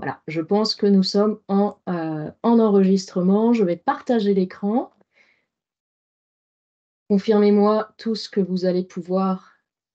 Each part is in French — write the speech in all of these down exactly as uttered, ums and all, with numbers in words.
Voilà, je pense que nous sommes en, euh, en enregistrement. Je vais partager l'écran. Confirmez-moi tout ce que vous allez pouvoir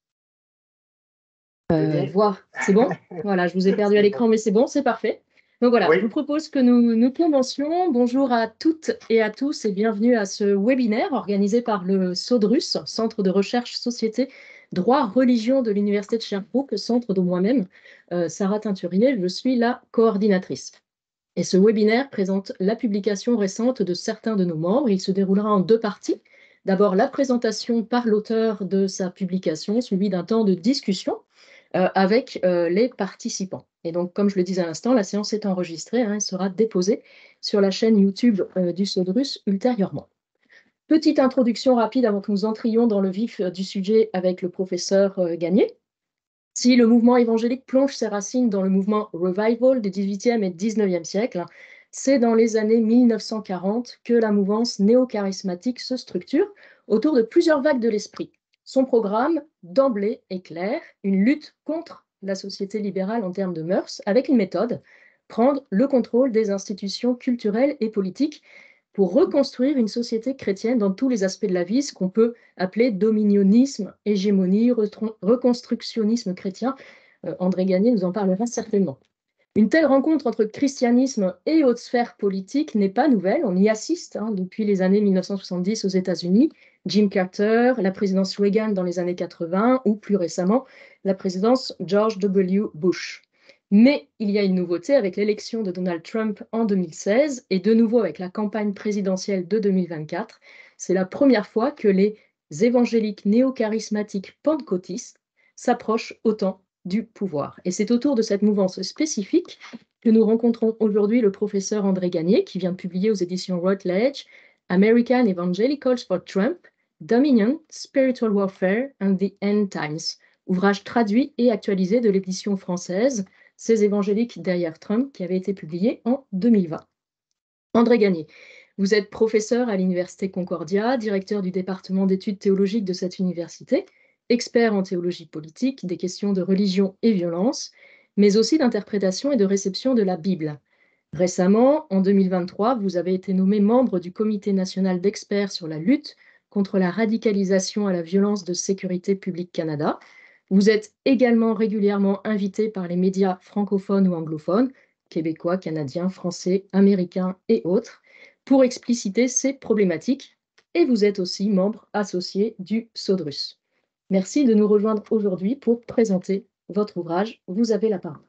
Très euh, bien. voir. C'est bon? Voilà, je vous ai perdu à C'est bon. l'écran, mais c'est bon, c'est parfait. Donc voilà, je vous Oui, propose que nous nous commencions. Bonjour à toutes et à tous et bienvenue à ce webinaire organisé par le SODRUS, Centre de recherche Société, Droit, Religion de l'Université de Sherbrooke, centre de moi-même, euh, Sarah Teinturier, je suis la coordinatrice. Et ce webinaire présente la publication récente de certains de nos membres. Il se déroulera en deux parties. D'abord, la présentation par l'auteur de sa publication, suivie d'un temps de discussion euh, avec euh, les participants. Et donc, comme je le disais à l'instant, la séance est enregistrée, hein, elle sera déposée sur la chaîne YouTube euh, du SODRUS ultérieurement. Petite introduction rapide avant que nous entrions dans le vif euh, du sujet avec le professeur euh, Gagné. Si le mouvement évangélique plonge ses racines dans le mouvement Revival du dix-huitième et dix-neuvième siècle, c'est dans les années mille neuf cent quarante que la mouvance néo-charismatique se structure autour de plusieurs vagues de l'esprit. Son programme, d'emblée, est clair, une lutte contre la société libérale en termes de mœurs, avec une méthode, prendre le contrôle des institutions culturelles et politiques pour reconstruire une société chrétienne dans tous les aspects de la vie, ce qu'on peut appeler dominionnisme, hégémonie, reconstructionnisme chrétien. Euh, André Gagné nous en parlera certainement. Une telle rencontre entre christianisme et haute sphère politique n'est pas nouvelle, on y assiste hein, depuis les années mille neuf cent soixante-dix aux États-Unis, Jim Carter, la présidence Reagan dans les années quatre-vingts ou plus récemment la présidence George W. Bush. Mais il y a une nouveauté avec l'élection de Donald Trump en deux mille seize et de nouveau avec la campagne présidentielle de deux mille vingt-quatre. C'est la première fois que les évangéliques néo-charismatiques pentecôtistes s'approchent autant du pouvoir. Et c'est autour de cette mouvance spécifique que nous rencontrons aujourd'hui le professeur André Gagné, qui vient de publier aux éditions Routledge American Evangelicals for Trump, Dominion, Spiritual Warfare and the End Times, ouvrage traduit et actualisé de l'édition française Ces évangéliques derrière Trump, qui avait été publié en deux mille vingt. André Gagné, vous êtes professeur à l'Université Concordia, directeur du département d'études théologiques de cette université, expert en théologie politique, des questions de religion et violence, mais aussi d'interprétation et de réception de la Bible. Récemment, en deux mille vingt-trois, vous avez été nommé membre du Comité national d'experts sur la lutte contre la radicalisation à la violence de Sécurité publique Canada. Vous êtes également régulièrement invité par les médias francophones ou anglophones, québécois, canadiens, français, américains et autres, pour expliciter ces problématiques. Et vous êtes aussi membre associé du SODRUS. Merci de nous rejoindre aujourd'hui pour présenter votre ouvrage. Vous avez la parole.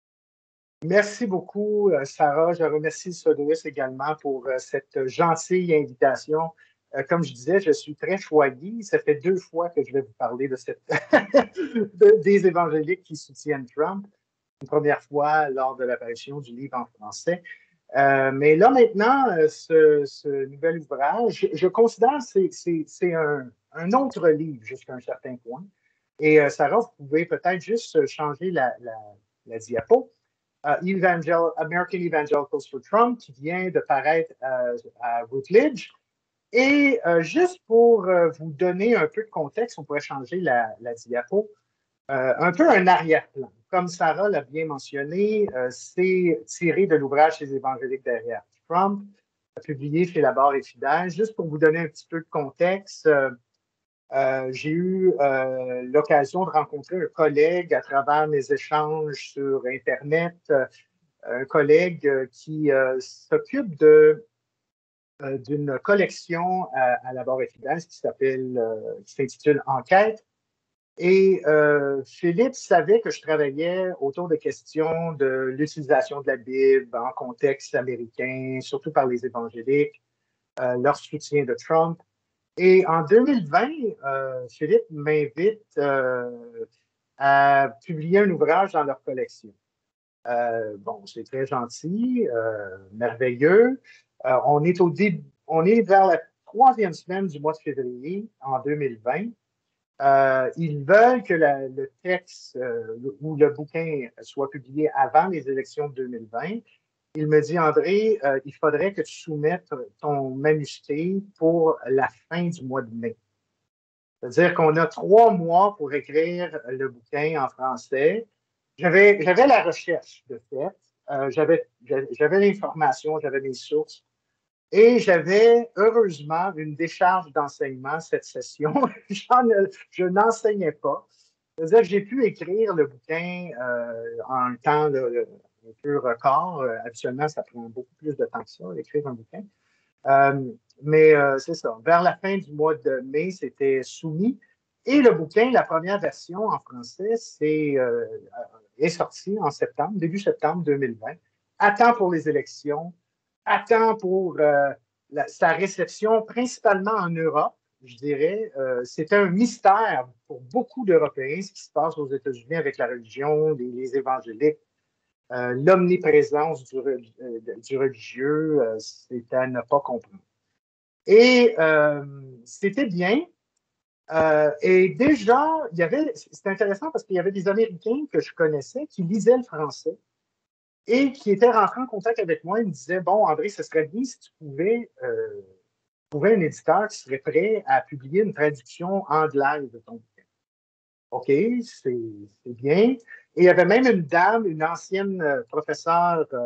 merci beaucoup, euh, Sarah. Je remercie Sodrus également pour euh, cette gentille invitation. Euh, comme je disais, je suis très choyé. Ça fait deux fois que je vais vous parler de cette de- des évangéliques qui soutiennent Trump. Une première fois lors de l'apparition du livre en français. Euh, mais là, maintenant, euh, ce, ce nouvel ouvrage, je, je considère que c'est, c'est, c'est un, un autre livre jusqu'à un certain point. Et euh, Sarah, vous pouvez peut-être juste changer la, la, la diapo. Uh, Evangel American Evangelicals for Trump, qui vient de paraître euh, à Routledge. Et euh, juste pour euh, vous donner un peu de contexte, on pourrait changer la, la diapo. Euh, un peu un arrière-plan. Comme Sarah l'a bien mentionné, euh, c'est tiré de l'ouvrage Les évangéliques derrière Trump, publié chez La Barre et Fidèle. Juste pour vous donner un petit peu de contexte, euh, euh, j'ai eu euh, l'occasion de rencontrer un collègue à travers mes échanges sur Internet, euh, un collègue euh, qui euh, s'occupe de euh, d'une collection à, à La Barre et Fidèle qui s'appelle, euh, qui s'intitule Enquête. Et euh, Philippe savait que je travaillais autour des questions de l'utilisation de la Bible en contexte américain, surtout par les évangéliques, euh, leur soutien de Trump. Et en deux mille vingt, euh, Philippe m'invite euh, à publier un ouvrage dans leur collection. Euh, bon, c'est très gentil, euh, merveilleux. Euh, on est au début, on est vers la troisième semaine du mois de février en deux mille vingt. Euh, ils veulent que la, le texte euh, ou le bouquin soit publié avant les élections de deux mille vingt. Il me dit, André, euh, il faudrait que tu soumettes ton manuscrit pour la fin du mois de mai. C'est-à-dire qu'on a trois mois pour écrire le bouquin en français. J'avais, j'avais la recherche de fait. Euh, j'avais, j'avais l'information, j'avais mes sources. Et j'avais heureusement une décharge d'enseignement cette session. Je n'enseignais pas. C'est-à-dire que j'ai pu écrire le bouquin euh, en un temps là, un peu record. Euh, habituellement, ça prend beaucoup plus de temps que ça, écrire un bouquin. Euh, mais euh, c'est ça. Vers la fin du mois de mai, c'était soumis. Et le bouquin, la première version en français, c'est, euh, est sorti en septembre, début septembre deux mille vingt, à temps pour les élections, à temps pour euh, la, sa réception, principalement en Europe, je dirais. Euh, c'était un mystère pour beaucoup d'Européens, ce qui se passe aux États-Unis avec la religion, les, les évangéliques. Euh, l'omniprésence du, euh, du religieux, euh, c'est à ne pas comprendre. Et euh, c'était bien. Euh, et déjà, il y avait, c'est intéressant parce qu'il y avait des Américains que je connaissais qui lisaient le français et qui étaient rentrés en contact avec moi. Ils me disaient, bon, André, ce serait bien si tu pouvais euh, trouver un éditeur qui serait prêt à publier une traduction anglaise de ton bouquin. OK, c'est bien. Et il y avait même une dame, une ancienne euh, professeure euh,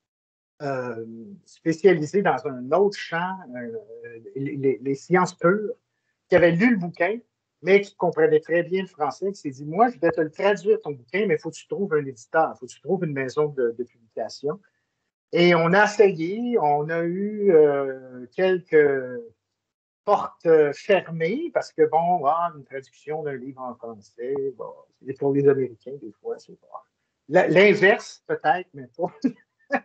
euh, spécialisée dans un autre champ, euh, les, les, sciences pures, qui avait lu le bouquin, mais qui comprenait très bien le français, qui s'est dit, moi, je vais te le traduire, ton bouquin, mais il faut que tu trouves un éditeur, il faut que tu trouves une maison de, de publication. Et on a essayé, on a eu euh, quelques portes fermées, parce que, bon, ah, une traduction d'un livre en français, bon, c'est pour les Américains, des fois, c'est pas. L'inverse, peut-être, mais pas.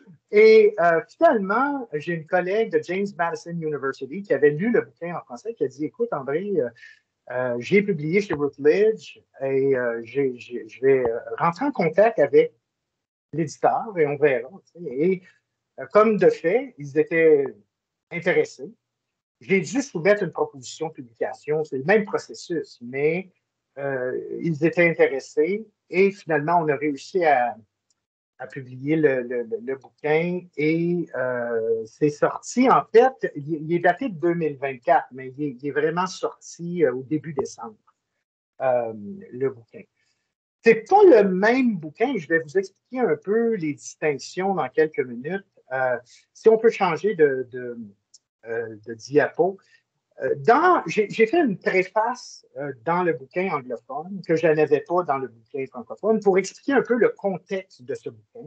Et euh, finalement, j'ai une collègue de James Madison University qui avait lu le bouquin en français, qui a dit, écoute, André, euh, euh, j'ai publié chez Routledge et euh, j'ai, j'ai, je vais rentrer en contact avec l'éditeur et on verra. Tu sais. Et euh, comme de fait, ils étaient intéressés. J'ai dû soumettre une proposition de publication. C'est le même processus, mais euh, ils étaient intéressés et finalement, on a réussi à, à publier le, le, le bouquin et euh, c'est sorti, en fait, il, il est daté de deux mille vingt-quatre, mais il est, il est vraiment sorti euh, au début décembre, euh, le bouquin. C'est pas le même bouquin. Je vais vous expliquer un peu les distinctions dans quelques minutes. Euh, si on peut changer de, de, euh, de diapo. Euh, dans, j'ai, j'ai fait une préface euh, dans le bouquin anglophone que je n'avais pas dans le bouquin francophone pour expliquer un peu le contexte de ce bouquin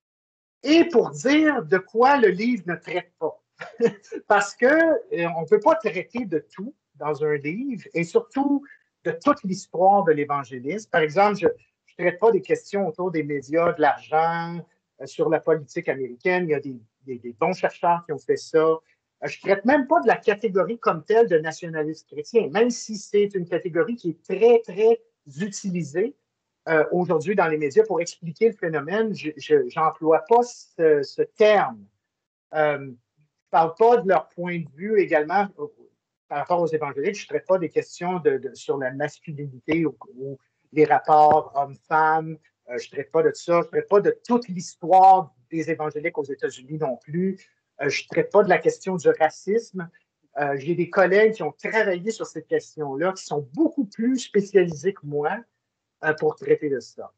et pour dire de quoi le livre ne traite pas. Parce qu'on ne peut pas traiter de tout dans un livre et surtout de toute l'histoire de l'évangélisme. Par exemple, je ne traite pas des questions autour des médias, de l'argent, euh, sur la politique américaine. Il y a des, des, des bons chercheurs qui ont fait ça. Euh, je ne traite même pas de la catégorie comme telle de nationalisme chrétien, même si c'est une catégorie qui est très, très utilisée euh, aujourd'hui dans les médias pour expliquer le phénomène. Je n'emploie pas ce, ce terme. Euh, je ne parle pas de leur point de vue également par rapport aux évangéliques. Je ne traite pas des questions de, de, sur la masculinité ou, ou les rapports hommes-femmes. Euh, je ne traite pas de ça. Je ne traite pas de toute l'histoire des évangéliques aux États-Unis non plus. Euh, je ne traite pas de la question du racisme. Euh, j'ai des collègues qui ont travaillé sur cette question-là, qui sont beaucoup plus spécialisés que moi euh, pour traiter de ça.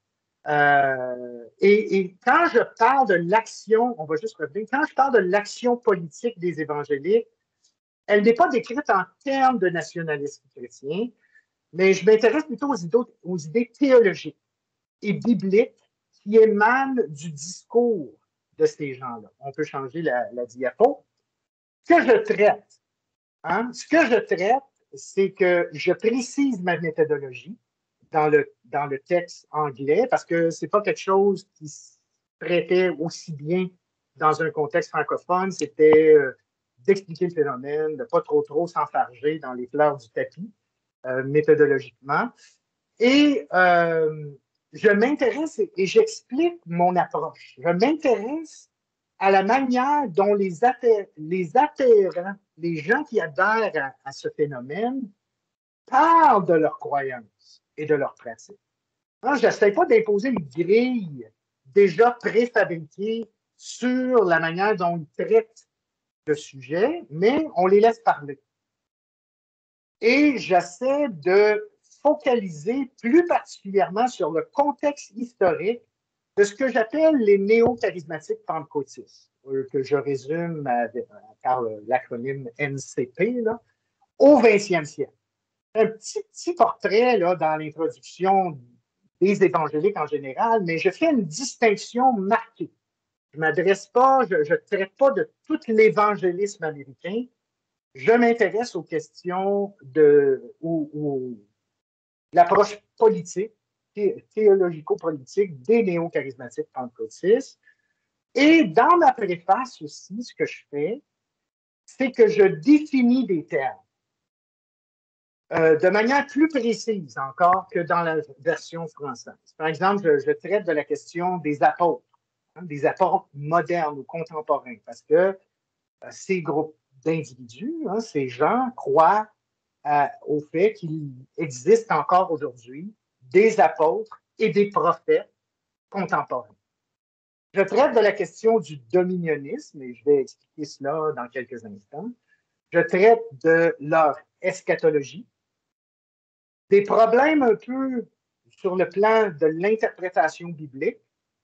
Euh, et, et, quand je parle de l'action, on va juste revenir, quand je parle de l'action politique des évangéliques, elle n'est pas décrite en termes de nationalisme chrétien, mais je m'intéresse plutôt aux idées, aux idées théologiques et bibliques qui émanent du discours de ces gens-là. On peut changer la, la diapo. Ce que je traite, hein, ce que je traite, c'est que je précise ma méthodologie dans le, dans le texte anglais parce que ce n'est pas quelque chose qui se traitait aussi bien dans un contexte francophone. C'était euh, d'expliquer le phénomène, de ne pas trop trop s'enfarger dans les fleurs du tapis euh, méthodologiquement. Et euh, je m'intéresse et, et j'explique mon approche. Je m'intéresse à la manière dont les, adhérents, les adhérents, les gens qui adhèrent à, à ce phénomène, parlent de leurs croyances et de leurs pratiques. Je n'essaie pas d'imposer une grille déjà préfabriquée sur la manière dont ils traitent le sujet, mais on les laisse parler. Et j'essaie de focaliser plus particulièrement sur le contexte historique de ce que j'appelle les néo-charismatiques pentecôtistes, euh, que je résume avec, par l'acronyme N C P, là, au vingtième siècle. Un petit, petit portrait là, dans l'introduction des évangéliques en général, mais je fais une distinction marquée. Je ne m'adresse pas, je ne traite pas de tout l'évangélisme américain. Je m'intéresse aux questions de ou, ou, l'approche politique, théologico-politique des néo-charismatiques pentecôtistes. Et dans ma préface aussi, ce que je fais, c'est que je définis des termes euh, de manière plus précise encore que dans la version française. Par exemple, je, je traite de la question des apôtres, hein, des apôtres modernes ou contemporains, parce que euh, ces groupes d'individus, hein, ces gens croient euh, au fait qu'il existe encore aujourd'hui des apôtres et des prophètes contemporains. Je traite de la question du dominionnisme, et je vais expliquer cela dans quelques instants. Je traite de leur eschatologie, des problèmes un peu sur le plan de l'interprétation biblique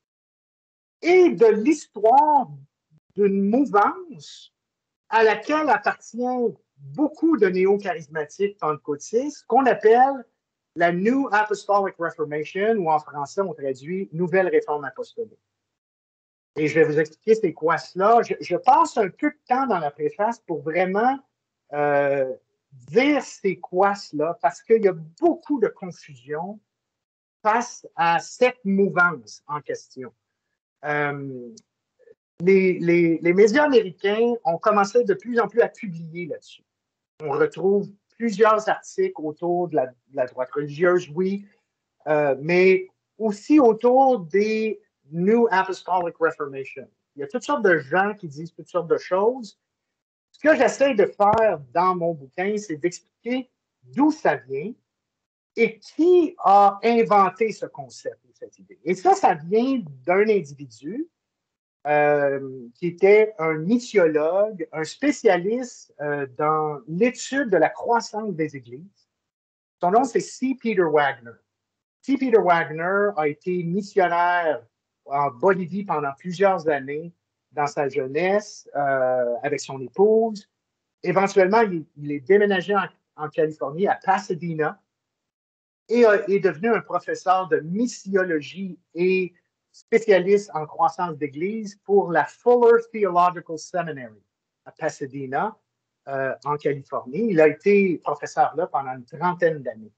et de l'histoire d'une mouvance à laquelle appartient beaucoup de néo-charismatiques pentecôtistes qu'on appelle la New Apostolic Reformation, ou en français, on traduit Nouvelle Réforme apostolique. Et je vais vous expliquer c'est quoi cela. Je, je passe un peu de temps dans la préface pour vraiment euh, dire c'est quoi cela, parce qu'il y a beaucoup de confusion face à cette mouvance en question. Euh, les, les, les médias américains ont commencé de plus en plus à publier là-dessus. On retrouve plusieurs articles autour de la, de la droite religieuse, oui, euh, mais aussi autour des New Apostolic Reformation. Il y a toutes sortes de gens qui disent toutes sortes de choses. Ce que j'essaie de faire dans mon bouquin, c'est d'expliquer d'où ça vient et qui a inventé ce concept ou cette idée. Et ça, ça vient d'un individu euh, qui était un missiologue, un spécialiste euh, dans l'étude de la croissance des églises. Son nom, c'est C. Peter Wagner. C. Peter Wagner a été missionnaire en Bolivie pendant plusieurs années dans sa jeunesse euh, avec son épouse. Éventuellement, il, il est déménagé en, en Californie, à Pasadena, et a, est devenu un professeur de missiologie et spécialiste en croissance d'église pour la Fuller Theological Seminary à Pasadena, euh, en Californie. Il a été professeur là pendant une trentaine d'années.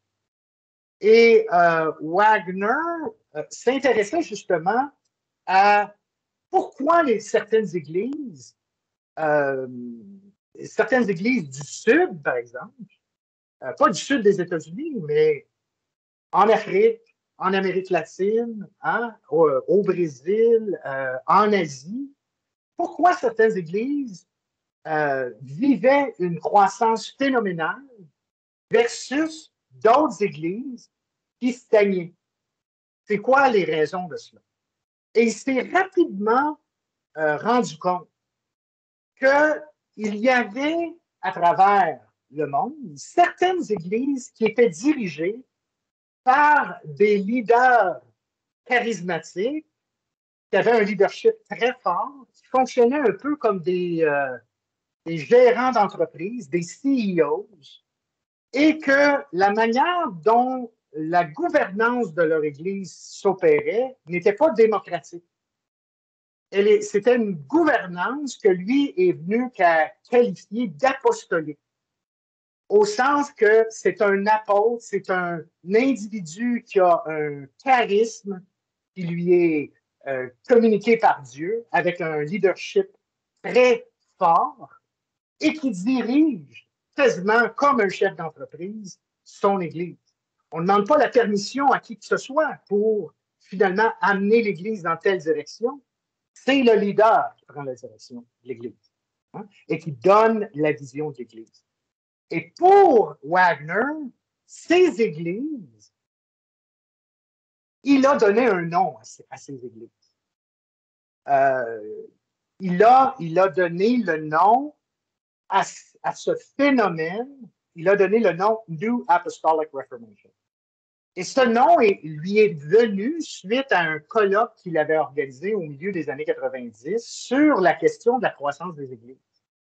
Et euh, Wagner euh, s'intéressait justement à pourquoi les, certaines églises, euh, certaines églises du Sud, par exemple, euh, pas du Sud des États-Unis, mais en Afrique, en Amérique latine, hein, au, au Brésil, euh, en Asie, pourquoi certaines églises euh, vivaient une croissance phénoménale versus d'autres églises qui stagnaient. C'est quoi les raisons de cela? Et il s'est rapidement euh, rendu compte qu'il y avait à travers le monde certaines églises qui étaient dirigées par des leaders charismatiques, qui avaient un leadership très fort, qui fonctionnaient un peu comme des, euh, des gérants d'entreprise, des C E Os, et que la manière dont la gouvernance de leur Église s'opérait n'était pas démocratique. C'était une gouvernance que lui est venu qualifier d'apostolique, au sens que c'est un apôtre, c'est un individu qui a un charisme qui lui est euh, communiqué par Dieu, avec un leadership très fort et qui dirige quasiment comme un chef d'entreprise son Église. On ne demande pas la permission à qui que ce soit pour finalement amener l'Église dans telle direction. C'est le leader qui prend la direction de l'Église, hein, et qui donne la vision de l'Église. Et pour Wagner, ces églises, il a donné un nom à ces, à ces églises. Euh, il, a, il a donné le nom à, à ce phénomène, il a donné le nom New Apostolic Reformation. Et ce nom est, lui est venu suite à un colloque qu'il avait organisé au milieu des années quatre-vingt-dix sur la question de la croissance des églises.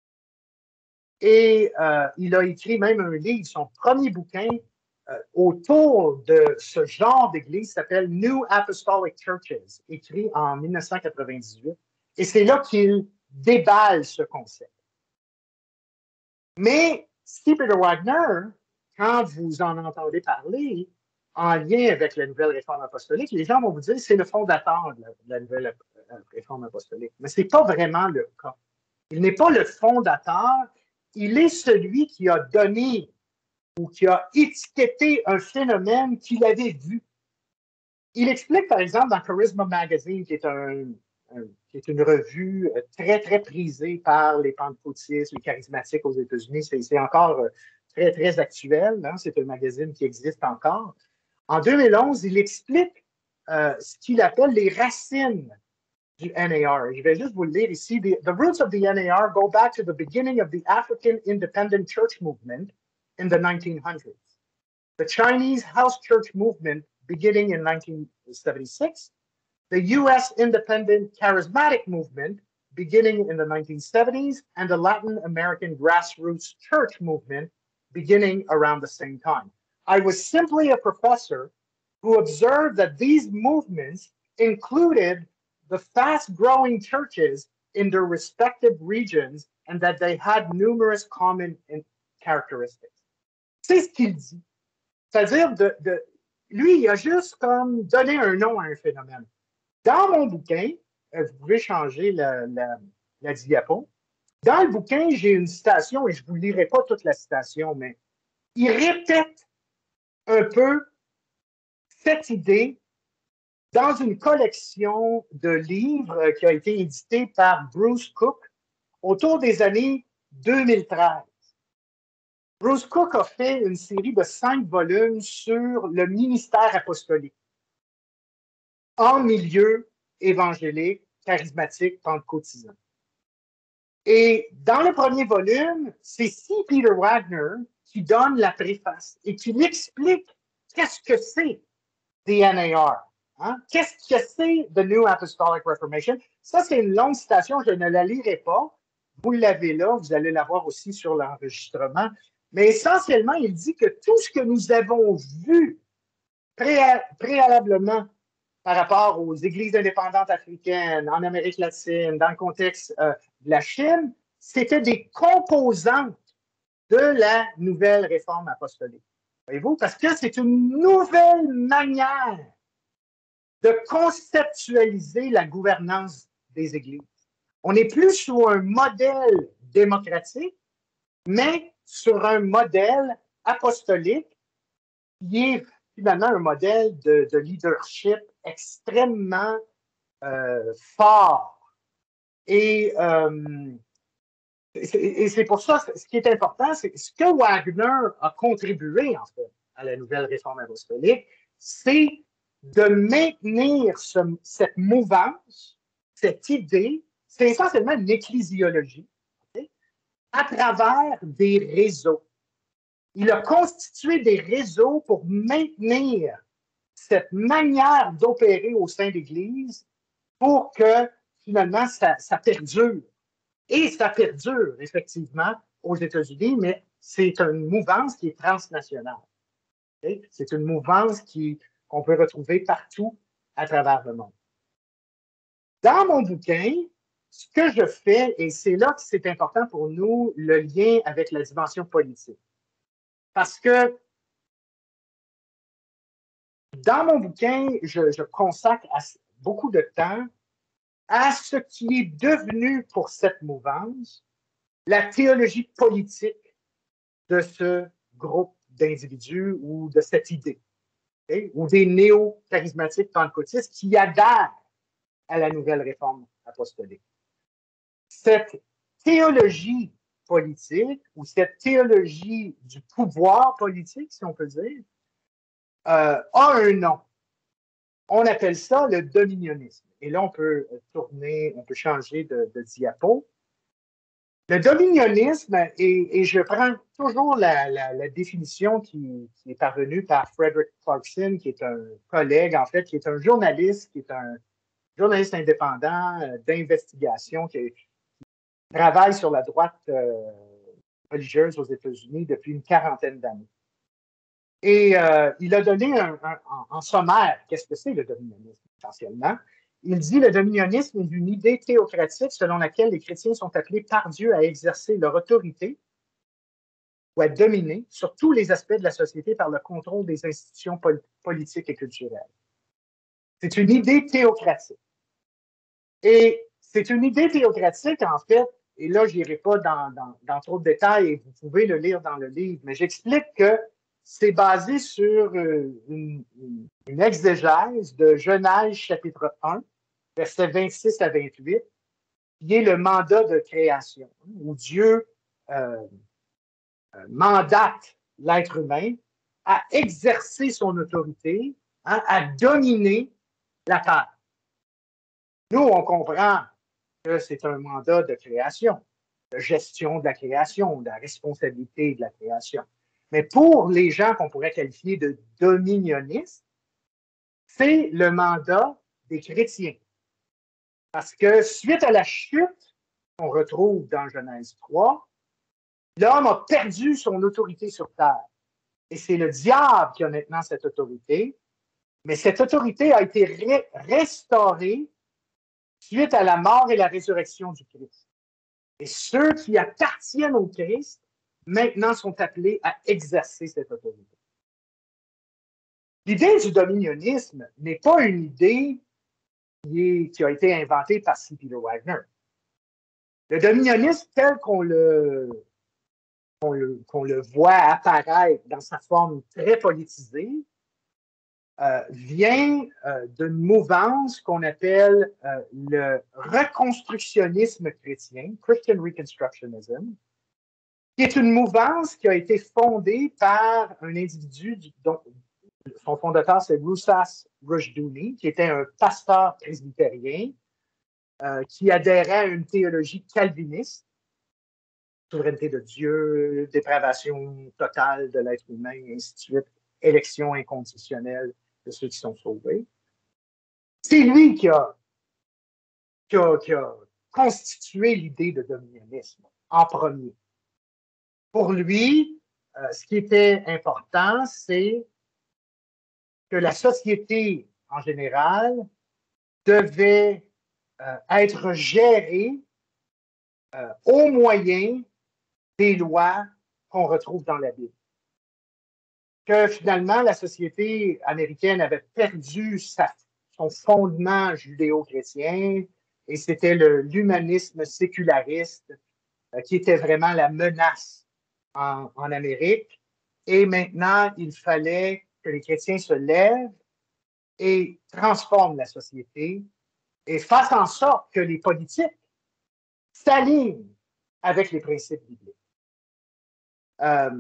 Et euh, il a écrit même un livre, son premier bouquin, euh, autour de ce genre d'église s'appelle New Apostolic Churches, écrit en mille neuf cent quatre-vingt-dix-huit. Et c'est là qu'il déballe ce concept. Mais C. Peter Wagner, quand vous en entendez parler, en lien avec la nouvelle réforme apostolique, les gens vont vous dire que c'est le fondateur de la, de la nouvelle réforme apostolique. Mais ce n'est pas vraiment le cas. Il n'est pas le fondateur, il est celui qui a donné ou qui a étiqueté un phénomène qu'il avait vu. Il explique, par exemple, dans Charisma Magazine, qui est, un, un, qui est une revue très, très prisée par les pentecôtistes, les charismatiques aux États-Unis. C'est encore très, très actuel. Hein? C'est un magazine qui existe encore. En deux mille onze, il explique euh, ce qu'il appelle les racines du N A R. Je vais juste vous le lire ici. The, the roots of the N A R go back to the beginning of the African independent church movement in the nineteen hundreds. The Chinese house church movement beginning in nineteen seventy-six. The U S independent charismatic movement beginning in the nineteen seventies. And the Latin American grassroots church movement beginning around the same time. I was simply a professor who observed that these movements included the fast-growing churches in their respective regions and that they had numerous common characteristics. C'est ce qu'il dit. C'est-à-dire, de, de, lui, il a juste comme donné un nom à un phénomène. Dans mon bouquin, vous pouvez changer la, la, la diapo. Dans le bouquin, j'ai une citation, et je ne vous lirai pas toute la citation, mais il répète un peu cette idée dans une collection de livres qui a été éditée par Bruce Cook autour des années deux mille treize. Bruce Cook a fait une série de cinq volumes sur le ministère apostolique en milieu évangélique, charismatique, pentecôtisant. Et dans le premier volume, c'est C. Peter Wagner qui donne la préface et qui l'explique qu'est-ce que c'est the N A R. Hein? Qu'est-ce que c'est the New Apostolic Reformation? Ça, c'est une longue citation, je ne la lirai pas. Vous l'avez là, vous allez la voir aussi sur l'enregistrement. Mais essentiellement, il dit que tout ce que nous avons vu pré- préalablement par rapport aux églises indépendantes africaines, en Amérique latine, dans le contexte euh, de la Chine, c'était des composantes de la nouvelle réforme apostolique. Voyez-vous? Parce que c'est une nouvelle manière de conceptualiser la gouvernance des églises. On n'est plus sous un modèle démocratique, mais sur un modèle apostolique qui est finalement un modèle de, de leadership extrêmement euh, fort. Et, euh, et c'est pour ça, ce qui est important, c'est ce que Wagner a contribué, en fait, à la nouvelle réforme apostolique, c'est de maintenir ce, cette mouvance, cette idée, c'est essentiellement une ecclésiologie, okay, à travers des réseaux. Il a constitué des réseaux pour maintenir cette manière d'opérer au sein de l'Église pour que, finalement, ça, ça perdure. Et ça perdure, effectivement, aux États-Unis, mais c'est une mouvance qui est transnationale. Okay? C'est une mouvance qui, qu'on peut retrouver partout à travers le monde. Dans mon bouquin, ce que je fais, et c'est là que c'est important pour nous, le lien avec la dimension politique. Parce que dans mon bouquin, je, je consacre à, beaucoup de temps à ce qui est devenu pour cette mouvance la théologie politique de ce groupe d'individus ou de cette idée, okay? Ou des néo-charismatiques pentecôtistes qui adhèrent à la nouvelle réforme apostolique. Cette théologie politique ou cette théologie du pouvoir politique, si on peut dire, euh, a un nom. On appelle ça le dominionnisme. Et là, on peut tourner, on peut changer de, de diapo. Le dominionnisme, et, et je prends toujours la, la, la définition qui, qui est parvenue par Frederick Clarkson, qui est un collègue, en fait, qui est un journaliste, qui est un journaliste indépendant euh, d'investigation, qui, qui travaille sur la droite euh, religieuse aux États-Unis depuis une quarantaine d'années. Et euh, il a donné un, un, en, en sommaire, qu'est-ce que c'est le dominionnisme, essentiellement. Il dit le dominionnisme est une idée théocratique selon laquelle les chrétiens sont appelés par Dieu à exercer leur autorité ou à dominer sur tous les aspects de la société par le contrôle des institutions pol- politiques et culturelles. C'est une idée théocratique. Et c'est une idée théocratique, en fait, et là, je n'irai pas dans, dans, dans trop de détails, et vous pouvez le lire dans le livre, mais j'explique que c'est basé sur une, une, une exégèse de Genèse chapitre un, versets vingt-six à vingt-huit, qui est le mandat de création, où Dieu euh, mandate l'être humain à exercer son autorité, hein, à dominer la terre. Nous, on comprend que c'est un mandat de création, de gestion de la création, de la responsabilité de la création. Mais pour les gens qu'on pourrait qualifier de dominionnistes, c'est le mandat des chrétiens. Parce que suite à la chute qu'on retrouve dans Genèse trois, l'homme a perdu son autorité sur terre. Et c'est le diable qui a maintenant cette autorité. Mais cette autorité a été ré- restaurée suite à la mort et la résurrection du Christ. Et ceux qui appartiennent au Christ, maintenant, sont appelés à exercer cette autorité. L'idée du dominionnisme n'est pas une idée qui, est, qui a été inventée par C. Peter Wagner. Le dominionnisme tel qu'on le, qu'on le, qu'on le voit apparaître dans sa forme très politisée euh, vient euh, d'une mouvance qu'on appelle euh, le reconstructionnisme chrétien, Christian Reconstructionism, qui est une mouvance qui a été fondée par un individu dont son fondateur, c'est Rousas Rushdoony, qui était un pasteur presbytérien euh, qui adhérait à une théologie calviniste, souveraineté de Dieu, dépravation totale de l'être humain, et ainsi de suite, élection inconditionnelle de ceux qui sont sauvés. C'est lui qui a, qui a, qui a constitué l'idée de dominionnisme en premier. Pour lui, euh, ce qui était important, c'est que la société en général devait euh, être gérée euh, au moyen des lois qu'on retrouve dans la Bible. Que finalement, la société américaine avait perdu sa, son fondement judéo-chrétien et c'était l'humanisme séculariste euh, qui était vraiment la menace en, en Amérique. Et maintenant, il fallait que les chrétiens se lèvent et transforment la société et fassent en sorte que les politiques s'alignent avec les principes bibliques. Euh,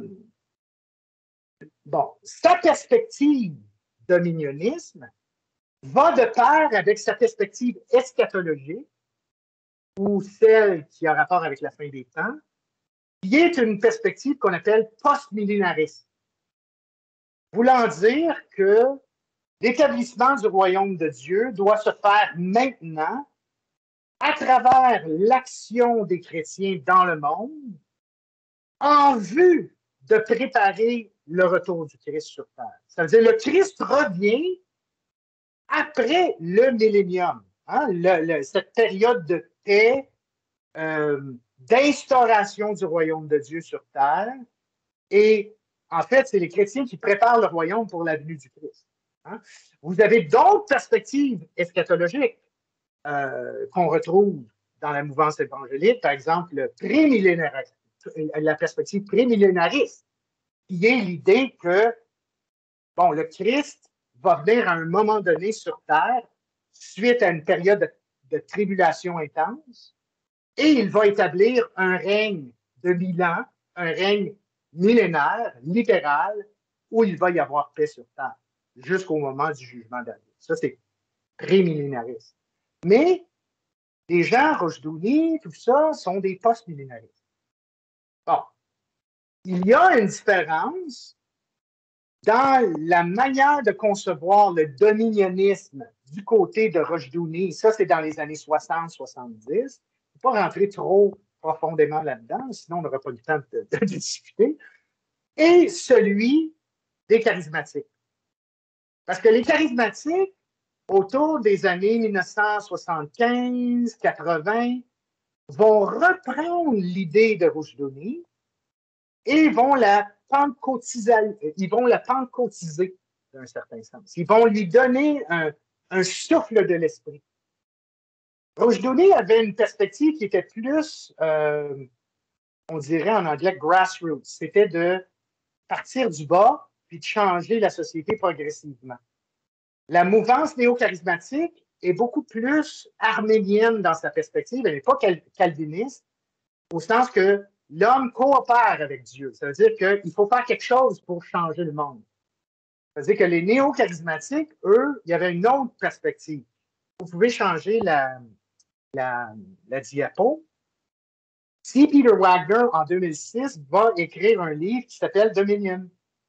bon, sa perspective dominionnisme va de pair avec sa perspective eschatologique ou celle qui a rapport avec la fin des temps, qui est une perspective qu'on appelle post-millénariste. Voulant dire que l'établissement du royaume de Dieu doit se faire maintenant à travers l'action des chrétiens dans le monde en vue de préparer le retour du Christ sur terre. Ça veut dire que le Christ revient après le millénium, hein, le, le, cette période de paix, euh, d'instauration du royaume de Dieu sur terre. Et en fait, c'est les chrétiens qui préparent le royaume pour la venue du Christ. Hein. Vous avez d'autres perspectives eschatologiques euh, qu'on retrouve dans la mouvance évangélique, par exemple le prémillénarisme, la perspective prémillénariste, qui est l'idée que bon, le Christ va venir à un moment donné sur terre suite à une période de, de tribulation intense et il va établir un règne de mille ans, un règne millénaire, littéral, où il va y avoir paix sur terre jusqu'au moment du jugement dernier. Ça, c'est prémillénariste. Mais les gens, Rushdoony, tout ça, sont des post-millénaristes. il y a une différence dans la manière de concevoir le dominionnisme du côté de Rushdoony. Ça, c'est dans les années soixante soixante-dix. Je ne vais pas rentrer trop profondément là-dedans, sinon on n'aura pas le temps de, de, de discuter. Et celui des charismatiques. Parce que les charismatiques, autour des années mille neuf cent soixante-quinze quatre-vingts, vont reprendre l'idée de Rushdoony et vont la pentecôtiser, ils vont la pentecôtiser d'un certain sens. Ils vont lui donner un, un souffle de l'esprit. Rushdoony avait une perspective qui était plus, euh, on dirait en anglais, grassroots. C'était de partir du bas puis de changer la société progressivement. La mouvance néo-charismatique est beaucoup plus arménienne dans sa perspective. Elle n'est pas cal- calviniste, au sens que l'homme coopère avec Dieu. Ça veut dire qu'il faut faire quelque chose pour changer le monde. Ça veut dire que les néo-charismatiques, eux, il y avait une autre perspective. Vous pouvez changer la, la, la diapo. Si Peter Wagner, en deux mille six, va écrire un livre qui s'appelle Dominion,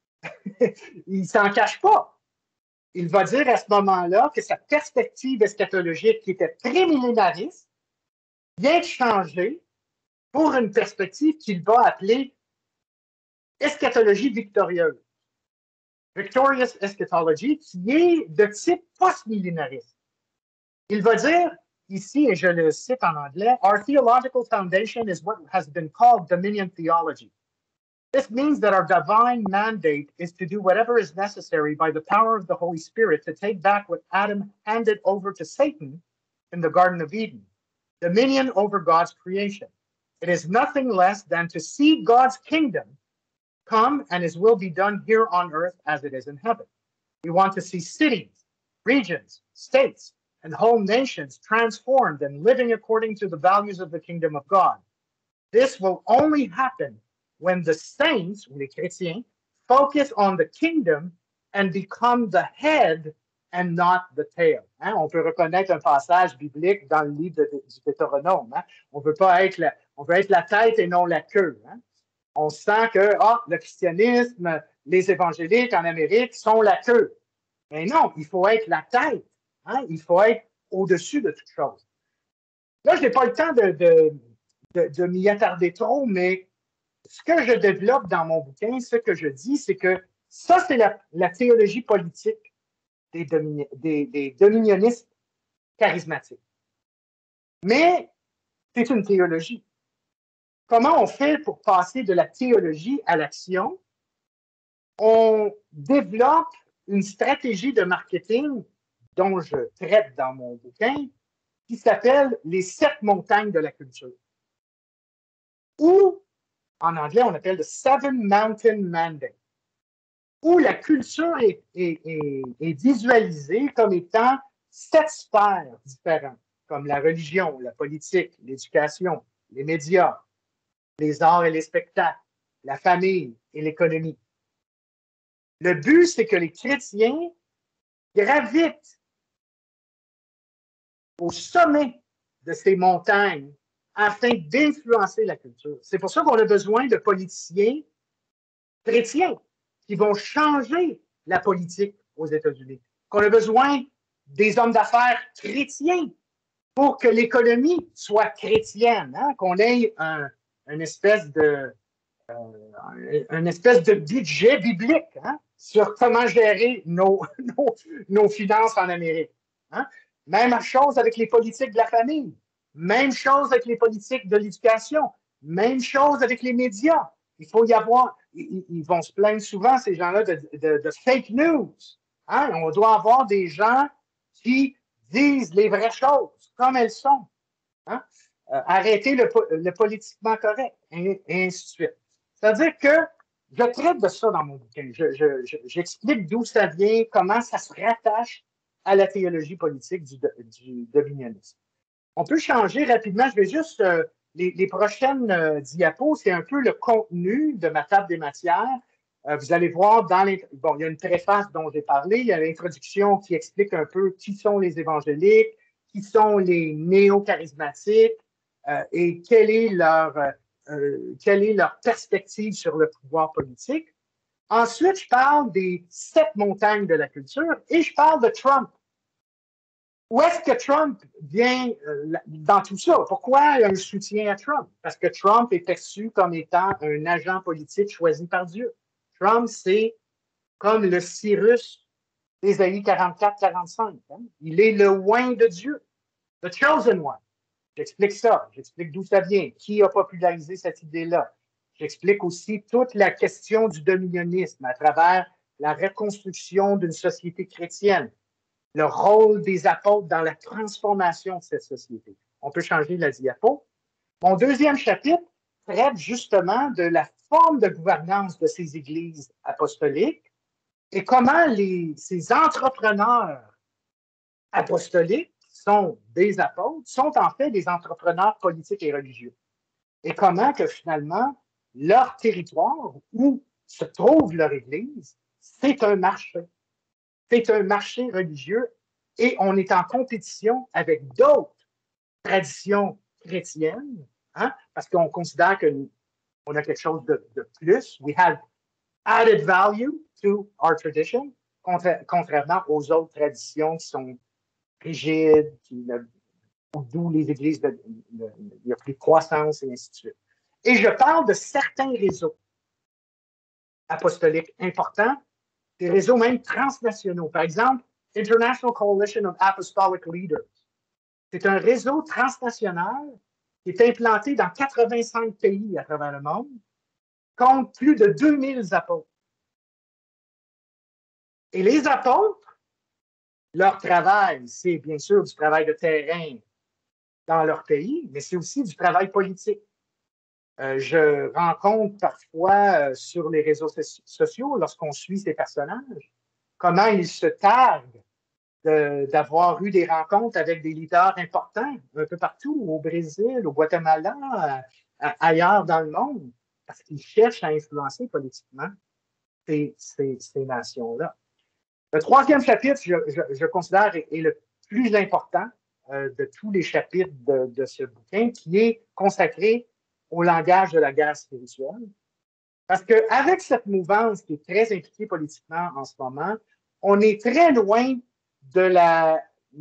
il ne s'en cache pas. Il va dire à ce moment-là que sa perspective eschatologique, qui était très millénariste, vient de changer pour une perspective qu'il va appeler eschatologie victorieuse. Victorious eschatology, qui est de type post-millénariste. Il va dire ici, et je le cite en anglais, Our theological foundation is what has been called dominion theology. This means that our divine mandate is to do whatever is necessary by the power of the Holy Spirit to take back what Adam handed over to Satan in the Garden of Eden, dominion over God's creation. It is nothing less than to see God's kingdom come and his will be done here on earth as it is in heaven. We want to see cities, regions, states, and whole nations transformed and living according to the values of the kingdom of God. This will only happen when the saints, les chrétiens, focus on the kingdom and become the head and not the tail. Hein? On peut reconnaître un passage biblique dans le livre de, du Deutéronome. Hein? On veut pas être la, on veut être la tête et non la queue. Hein? On sent que ah, le christianisme, les évangéliques en Amérique sont la queue. Mais non, il faut être la tête. Hein? Il faut être au-dessus de toute chose. Là, je n'ai pas le temps de, de, de, de m'y attarder trop, mais ce que je développe dans mon bouquin, ce que je dis, c'est que ça, c'est la, la théologie politique des, domini des, des dominionnistes charismatiques. Mais c'est une théologie. Comment on fait pour passer de la théologie à l'action? On développe une stratégie de marketing dont je traite dans mon bouquin qui s'appelle les sept montagnes de la culture. Ou, en anglais, on appelle le Seven Mountain Mandate, où la culture est, est, est, est visualisée comme étant sept sphères différentes, comme la religion, la politique, l'éducation, les médias, les arts et les spectacles, la famille et l'économie. Le but, c'est que les chrétiens gravitent au sommet de ces montagnes afin d'influencer la culture. C'est pour ça qu'on a besoin de politiciens chrétiens qui vont changer la politique aux États-Unis. Qu'on a besoin des hommes d'affaires chrétiens pour que l'économie soit chrétienne, hein? Qu'on ait un, une espèce de euh, une espèce de budget biblique hein? Sur comment gérer nos, nos, nos finances en Amérique. Hein? Même chose avec les politiques de la famille. Même chose avec les politiques de l'éducation. Même chose avec les médias. Il faut y avoir, ils, ils vont se plaindre souvent, ces gens-là, de, de, de fake news. Hein? On doit avoir des gens qui disent les vraies choses comme elles sont. Hein? Euh, arrêter le, le politiquement correct, et, et ainsi de suite. C'est-à-dire que je traite de ça dans mon bouquin. Je, je, je, j'explique d'où ça vient, comment ça se rattache à la théologie politique du, du dominionnisme. On peut changer rapidement. Je vais juste... Euh, les, les prochaines euh, diapos, c'est un peu le contenu de ma table des matières. Euh, vous allez voir, dans les, bon, il y a une préface dont j'ai parlé. Il y a l'introduction qui explique un peu qui sont les évangéliques, qui sont les néo-charismatiques euh, et quelle est leur euh, euh, quelle est leur perspective sur le pouvoir politique. Ensuite, je parle des sept montagnes de la culture et je parle de Trump. Où est-ce que Trump vient euh, dans tout ça? Pourquoi un soutien à Trump? Parce que Trump est perçu comme étant un agent politique choisi par Dieu. Trump, c'est comme le Cyrus d'Ésaïe quarante-quatre quarante-cinq. Hein? Il est le oint de Dieu, the chosen one. J'explique ça, j'explique d'où ça vient, qui a popularisé cette idée-là. J'explique aussi toute la question du dominionnisme à travers la reconstruction d'une société chrétienne, le rôle des apôtres dans la transformation de cette société. On peut changer la diapo. Mon deuxième chapitre traite justement de la forme de gouvernance de ces églises apostoliques et comment les, ces entrepreneurs apostoliques, qui sont des apôtres, sont en fait des entrepreneurs politiques et religieux. Et comment que finalement, leur territoire où se trouve leur église, c'est un marché. C'est un marché religieux et on est en compétition avec d'autres traditions chrétiennes, hein, parce qu'on considère qu'on a quelque chose de, de plus. We have added value to our tradition, contra contrairement aux autres traditions qui sont rigides, qui ne, d'où les églises, de, de, de, il n'y a plus de croissance et ainsi de suite. Et je parle de certains réseaux apostoliques importants, des réseaux même transnationaux. Par exemple, International Coalition of Apostolic Leaders. C'est un réseau transnational qui est implanté dans quatre-vingt-cinq pays à travers le monde, compte plus de deux mille apôtres. Et les apôtres, leur travail, c'est bien sûr du travail de terrain dans leur pays, mais c'est aussi du travail politique. Euh, je rencontre parfois euh, sur les réseaux sociaux, lorsqu'on suit ces personnages, comment ils se targuent d'avoir eu des rencontres avec des leaders importants un peu partout, au Brésil, au Guatemala, euh, ailleurs dans le monde, parce qu'ils cherchent à influencer politiquement ces, ces, ces nations-là. Le troisième chapitre, je, je, je considère, est, est le plus important euh, de tous les chapitres de, de ce bouquin, qui est consacré au langage de la guerre spirituelle. Parce qu'avec cette mouvance qui est très impliquée politiquement en ce moment, on est très loin de la,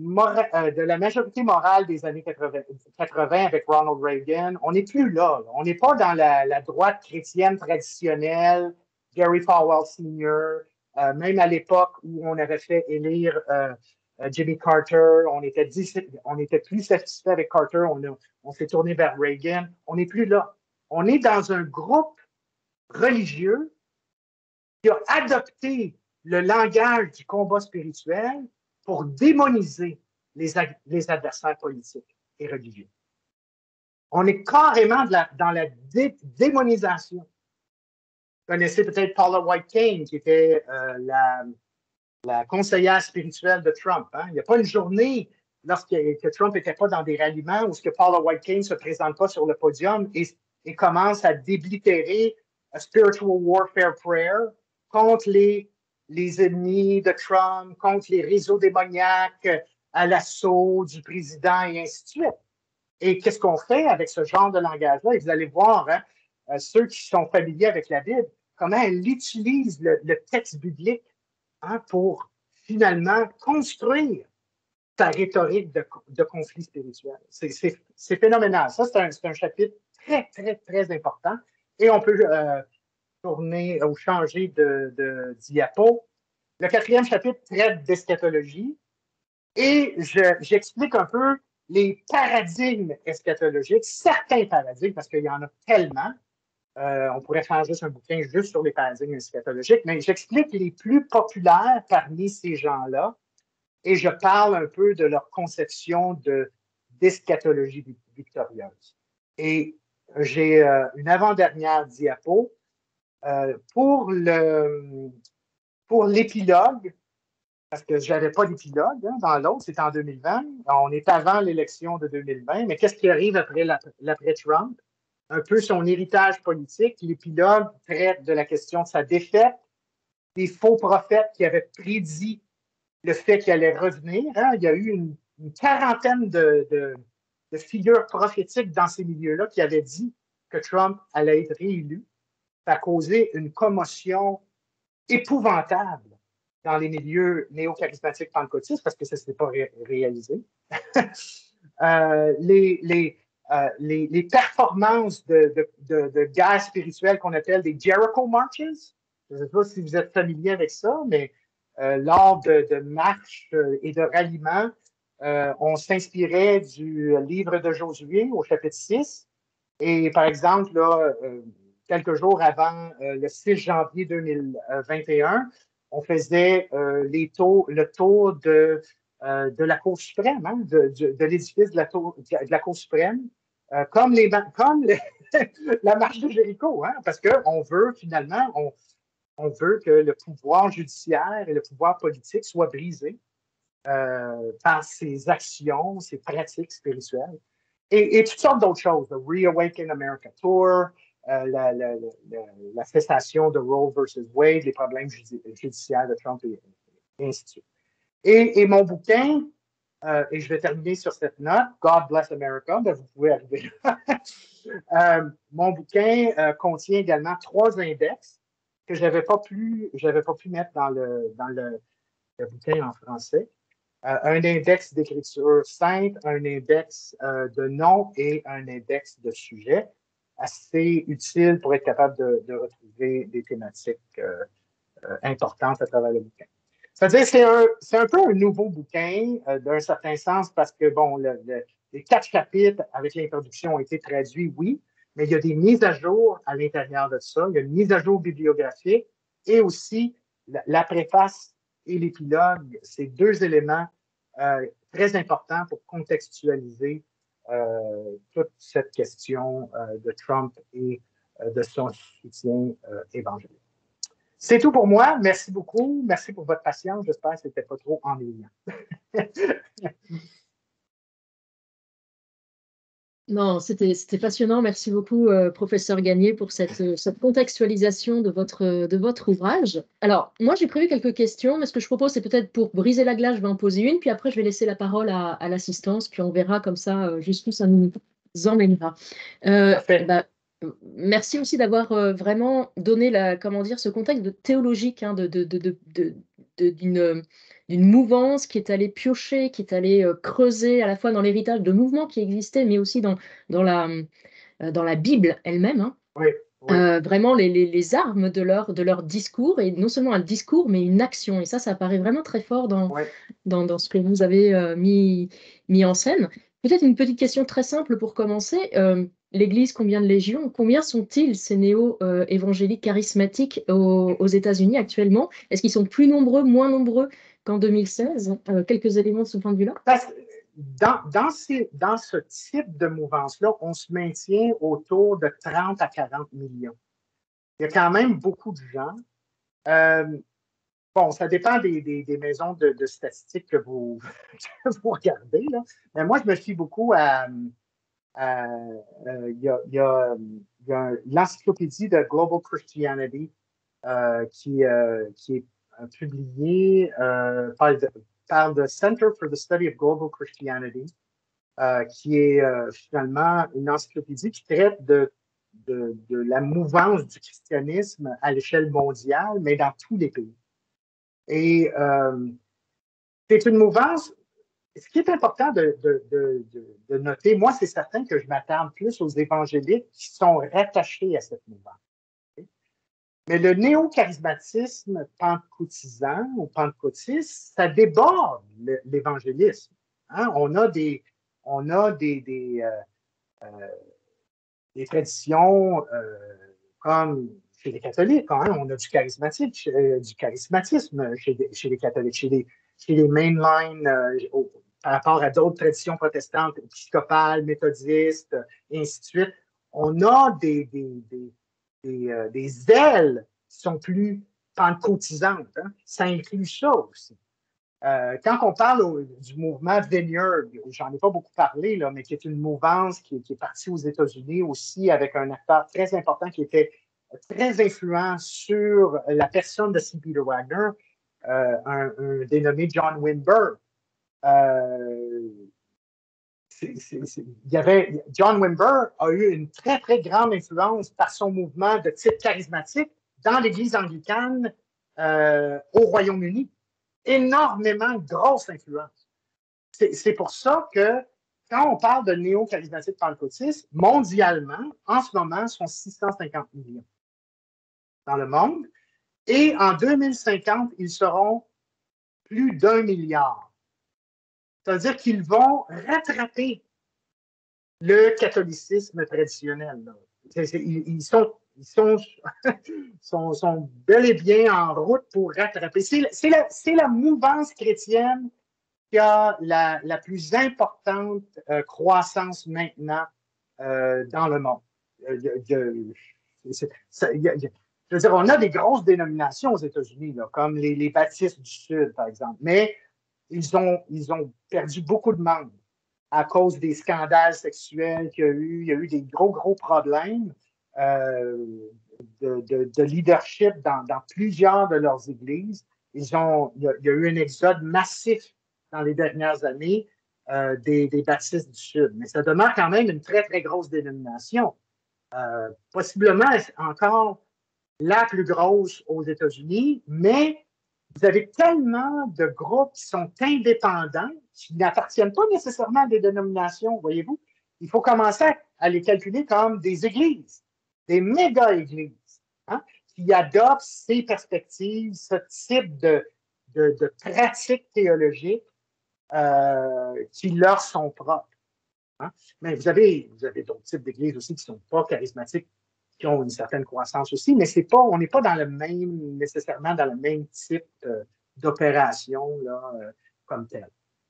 de la majorité morale des années quatre-vingts avec Ronald Reagan. On n'est plus là, là. On n'est pas dans la, la droite chrétienne traditionnelle, Gary Powell senior, euh, même à l'époque où on avait fait élire euh, Jimmy Carter, on était, on était plus satisfait avec Carter, on, on s'est tourné vers Reagan. On n'est plus là. On est dans un groupe religieux qui a adopté le langage du combat spirituel pour démoniser les, les adversaires politiques et religieux. On est carrément de la, dans la dé, démonisation. Vous connaissez peut-être Paula White Cain, qui était euh, la, la conseillère spirituelle de Trump. Hein? Il n'y a pas une journée lorsque que Trump n'était pas dans des ralliements où ce que Paula White Cain ne se présente pas sur le podium et, et commence à déblitérer a spiritual warfare prayer contre les, les ennemis de Trump, contre les réseaux démoniaques, à l'assaut du président et ainsi de suite. Et qu'est-ce qu'on fait avec ce genre de langage-là? Et vous allez voir, hein, euh, ceux qui sont familiers avec la Bible, comment elle utilise le, le texte biblique hein, pour finalement construire sa rhétorique de, de conflit spirituel. C'est phénoménal. Ça, c'est un, un chapitre très, très, très important. Et on peut euh, tourner ou changer de, de diapo. Le quatrième chapitre traite d'eschatologie et j'explique je, un peu les paradigmes eschatologiques, certains paradigmes, parce qu'il y en a tellement. Euh, on pourrait faire juste un bouquin juste sur les paradigmes eschatologiques, mais j'explique les plus populaires parmi ces gens-là et je parle un peu de leur conception d'eschatologie de, victorieuse. Et j'ai euh, une avant-dernière diapo euh, pour le pour l'épilogue, parce que je n'avais pas d'épilogue hein, dans l'autre, c'était en deux mille vingt. On est avant l'élection de deux mille vingt, mais qu'est-ce qui arrive après l'après-Trump? Un peu son héritage politique. L'épilogue traite de la question de sa défaite, des faux prophètes qui avaient prédit le fait qu'il allait revenir. Hein. Il y a eu une, une quarantaine de, de, de figures prophétiques dans ces milieux-là qui avaient dit que Trump allait être réélu. Ça a causé une commotion épouvantable dans les milieux néo-charismatiques pentecôtistes parce que ça ne s'est pas ré réalisé. euh, les, les, euh, les, les performances de, de, de, de guerre spirituelle qu'on appelle des Jericho Marches, je ne sais pas si vous êtes familier avec ça, mais euh, lors de, de marches et de ralliements, euh, on s'inspirait du livre de Josué au chapitre six. Et par exemple, là, euh, quelques jours avant euh, le six janvier deux mille vingt et un, on faisait euh, les tours, le tour de, euh, de la Cour suprême, hein, de, de, de l'édifice de la, tour, de la Cour suprême, euh, comme, les, comme les, la marche de Jéricho, hein, parce qu'on veut finalement, on, on veut que le pouvoir judiciaire et le pouvoir politique soient brisés euh, par ces actions, ces pratiques spirituelles. Et, et toutes sortes d'autres choses, le Reawaken America Tour, euh, la, la, la, la cessation de Roe versus Wade, les problèmes judi judiciaires de Trump et, et ainsi de suite. Et, et mon bouquin, euh, et je vais terminer sur cette note, God Bless America, ben vous pouvez arriver là. euh, mon bouquin euh, contient également trois index que je n'avais pas pu, j'avais pas pu mettre dans le, dans le, le bouquin en français. Euh, un index d'écriture simple, un index euh, de nom et un index de sujet, assez utile pour être capable de, de retrouver des thématiques euh, euh, importantes à travers le bouquin. C'est-à-dire c'est un, c'est un peu un nouveau bouquin euh, d'un certain sens parce que, bon, le, le, les quatre chapitres avec l'introduction ont été traduits, oui, mais il y a des mises à jour à l'intérieur de ça. Il y a une mise à jour bibliographique et aussi la, la préface et l'épilogue, c'est deux éléments euh, très importants pour contextualiser euh, toute cette question euh, de Trump et euh, de son soutien euh, évangélique. C'est tout pour moi. Merci beaucoup. Merci pour votre patience. J'espère que ce n'était pas trop ennuyant. Non, c'était c'était passionnant. Merci beaucoup, euh, professeur Gagné, pour cette, euh, cette contextualisation de votre, de votre ouvrage. Alors, moi, j'ai prévu quelques questions, mais ce que je propose, c'est peut-être pour briser la glace, je vais en poser une, puis après, je vais laisser la parole à, à l'assistance, puis on verra comme ça euh, jusqu'où ça nous emmènera. Euh, Parfait. bah, merci aussi d'avoir euh, vraiment donné la, comment dire, ce contexte de théologique hein, de, de, de, de, de- de- d'une d'une mouvance qui est allée piocher, qui est allée euh, creuser à la fois dans l'héritage de mouvements qui existaient, mais aussi dans, dans la, euh, dans la Bible elle-même, hein. Oui, oui, Euh, vraiment les, les- les armes de leur, de leur discours, et non seulement un discours, mais une action. Et ça, ça apparaît vraiment très fort dans, oui. dans, dans ce que vous avez euh, mis, mis en scène. Peut-être une petite question très simple pour commencer. Euh, L'Église, combien de légions? Combien sont-ils ces néo-évangéliques charismatiques aux, aux États-Unis actuellement? Est-ce qu'ils sont plus nombreux, moins nombreux qu'en deux mille seize? Euh, quelques éléments de ce point de vue-là? Parce que dans, dans, ces, dans ce type de mouvance-là, on se maintient autour de trente à quarante millions. Il y a quand même beaucoup de gens. Euh, bon, ça dépend des, des, des maisons de, de statistiques que vous, que vous regardez, là. Mais moi, je me fie beaucoup à. à, euh, Il y a, il y a, il y a l'encyclopédie de Global Christianity euh, qui, euh, qui est euh, publiée euh, par, par le Center for the Study of Global Christianity, euh, qui est euh, finalement une encyclopédie qui traite de, de, de la mouvance du christianisme à l'échelle mondiale, mais dans tous les pays. Et euh, c'est une mouvance. Ce qui est important de, de, de, de, de noter, moi, c'est certain que je m'attarde plus aux évangéliques qui sont rattachés à cette mouvance. Mais le néo-charismatisme pentecôtisant ou pentecôtiste, ça déborde l'évangélisme. Hein? On a des, on a des, des, euh, euh, des traditions euh, comme chez les catholiques. Hein? On a du charismatique, euh, du charismatisme chez, des, chez les catholiques, chez les, chez les mainline, euh, au, par rapport à d'autres traditions protestantes, épiscopales, méthodistes, et ainsi de suite. On a des, des, des des, euh, des ailes qui sont plus pentecôtisantes. Hein? Ça inclut ça aussi. Euh, quand on parle au, du mouvement Vineyard, j'en ai pas beaucoup parlé, là, mais qui est une mouvance qui, qui est partie aux États-Unis aussi avec un acteur très important qui était très influent sur la personne de C. Peter Wagner, euh, un, un dénommé John Wimber. Euh, c'est, c'est, c'est, il y avait, John Wimber a eu une très, très grande influence par son mouvement de type charismatique dans l'Église anglicane euh, au Royaume-Uni. Énormément de grosse influence. C'est, c'est pour ça que quand on parle de néo-charismatique pentecôtiste, mondialement, en ce moment, sont six cent cinquante millions dans le monde. Et en deux mille cinquante, ils seront plus d'un milliard. C'est-à-dire qu'ils vont rattraper le catholicisme traditionnel. Là. C'est, c'est, ils, ils, sont, ils sont, sont, sont bel et bien en route pour rattraper. C'est, c'est, la, c'est la mouvance chrétienne qui a la, la plus importante euh, croissance maintenant euh, dans le monde. Euh, de, c'est, c'est, y a, y a, je veux dire, on a des grosses dénominations aux États-Unis, là, comme les, les baptistes du Sud, par exemple, mais ils ont, ils ont perdu beaucoup de membres à cause des scandales sexuels qu'il y a eu. Il y a eu des gros, gros problèmes euh, de, de, de leadership dans, dans plusieurs de leurs églises. Ils ont, il, y a, il y a eu un exode massif dans les dernières années euh, des, des baptistes du Sud. Mais ça demeure quand même une très, très grosse dénomination. Euh, possiblement encore la plus grosse aux États-Unis, mais vous avez tellement de groupes qui sont indépendants, qui n'appartiennent pas nécessairement à des dénominations, voyez-vous. Il faut commencer à les calculer comme des églises, des méga-églises, hein, qui adoptent ces perspectives, ce type de, de, de pratiques théologiques euh, qui leur sont propres. Hein. Mais vous avez, vous avez d'autres types d'églises aussi qui ne sont pas charismatiques, qui ont une certaine croissance aussi, mais c'est pas, on n'est pas dans le même, nécessairement dans le même type euh, d'opération là, euh, comme tel.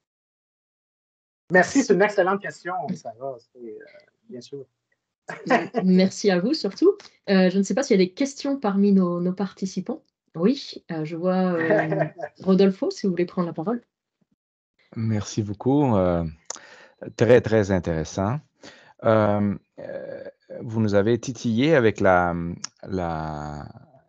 Merci, c'est une excellente question, Sarah, c'est, euh, bien sûr. Merci à vous surtout. Euh, je ne sais pas s'il y a des questions parmi nos, nos participants. Oui, euh, je vois euh, Rodolfo, si vous voulez prendre la parole. Merci beaucoup. Euh, très, très intéressant. Euh, euh, vous nous avez titillé avec la, la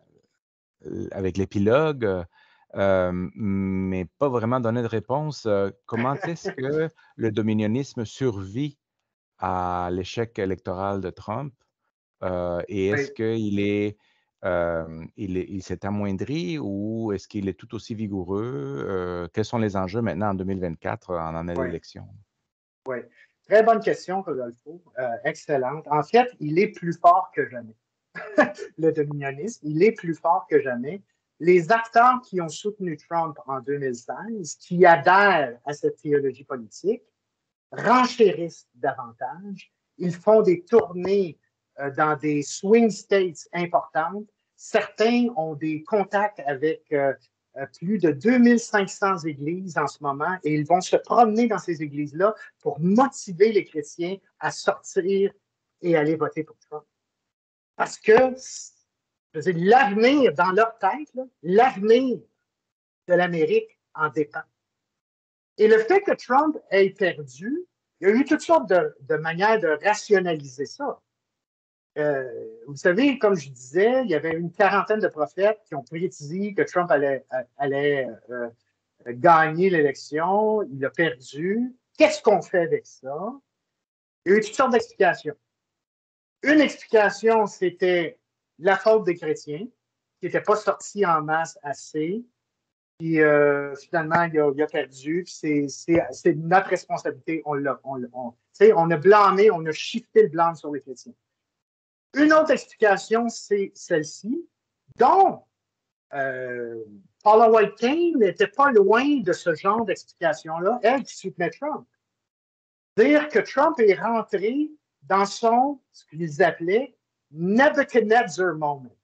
avec l'épilogue, euh, mais pas vraiment donné de réponse. Comment est-ce que le dominionnisme survit à l'échec électoral de Trump? Euh, et est-ce Oui. qu'il est, euh, il, est, il s'est amoindri ou est-ce qu'il est tout aussi vigoureux? Euh, quels sont les enjeux maintenant en deux mille vingt-quatre en année Oui. d'élection? Oui. Très bonne question, Rodolfo. Euh, excellente. En fait, il est plus fort que jamais. Le dominionnisme, il est plus fort que jamais. Les acteurs qui ont soutenu Trump en deux mille seize, qui adhèrent à cette théologie politique, renchérissent davantage. Ils font des tournées euh, dans des swing states importantes. Certains ont des contacts avec euh, plus de deux mille cinq cents églises en ce moment et ils vont se promener dans ces églises-là pour motiver les chrétiens à sortir et aller voter pour Trump. Parce que je veux dire, l'avenir, dans leur tête, là, l'avenir de l'Amérique en dépend. Et le fait que Trump ait perdu, il y a eu toutes sortes de, de manières de rationaliser ça. Euh, vous savez, comme je disais, il y avait une quarantaine de prophètes qui ont prédit que Trump allait, allait euh, gagner l'élection. Il a perdu. Qu'est-ce qu'on fait avec ça? Il y a eu toutes sortes d'explications. Une explication, c'était la faute des chrétiens, qui n'étaient pas sortis en masse assez. Puis euh, finalement, il a, il a perdu. C'est, c'est, c'est notre responsabilité. On l'a, on, on, on a blâmé, on a shifté le blâme sur les chrétiens. Une autre explication, c'est celle-ci, dont euh, Paula White-Cain n'était pas loin de ce genre d'explication-là, elle qui soutenait Trump. Dire que Trump est rentré dans son, ce qu'ils appelaient, Nebuchadnezzar moment.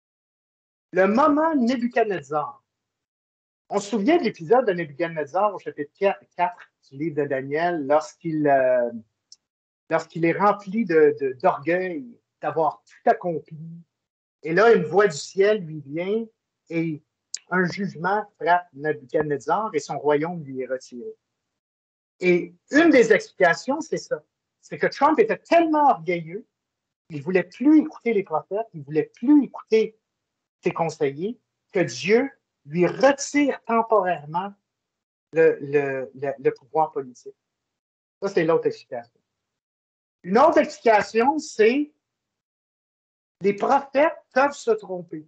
Le moment Nebuchadnezzar. On se souvient de l'épisode de Nebuchadnezzar au chapitre quatre du livre de Daniel, lorsqu'il, euh, lorsqu'il est rempli de, de, d'orgueil, d'avoir tout accompli. Et là, une voix du ciel lui vient et un jugement frappe Nebuchadnezzar et son royaume lui est retiré. Et une des explications, c'est ça. C'est que Trump était tellement orgueilleux, il ne voulait plus écouter les prophètes, il ne voulait plus écouter ses conseillers, que Dieu lui retire temporairement le, le, le, le pouvoir politique. Ça, c'est l'autre explication. Une autre explication, c'est les prophètes peuvent se tromper.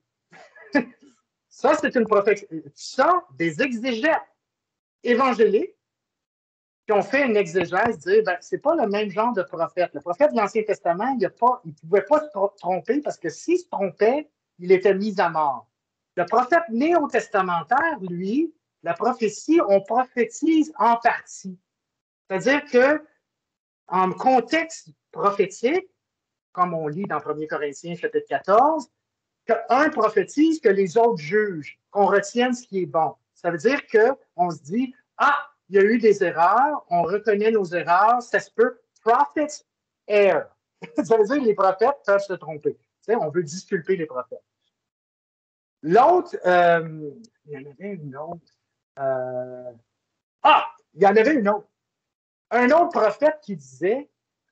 Ça, c'est une prophétie. Ça, des exégètes évangéliques qui ont fait une exégèse, dire ben, c'est pas le même genre de prophète. Le prophète de l'Ancien Testament, il ne pouvait pas se tromper parce que s'il se trompait, il était mis à mort. Le prophète néo-testamentaire, lui, la prophétie, on prophétise en partie. C'est-à-dire que en contexte prophétique, comme on lit dans premier Corinthiens chapitre quatorze, qu'un prophétise, que les autres jugent, qu'on retienne ce qui est bon. Ça veut dire qu'on se dit, ah, il y a eu des erreurs, on reconnaît nos erreurs, ça se peut, prophets err. Ça veut dire que les prophètes peuvent se tromper. Tu sais, on veut disculper les prophètes. L'autre, euh, il y en avait une autre. Euh, ah, il y en avait une autre. Un autre prophète qui disait,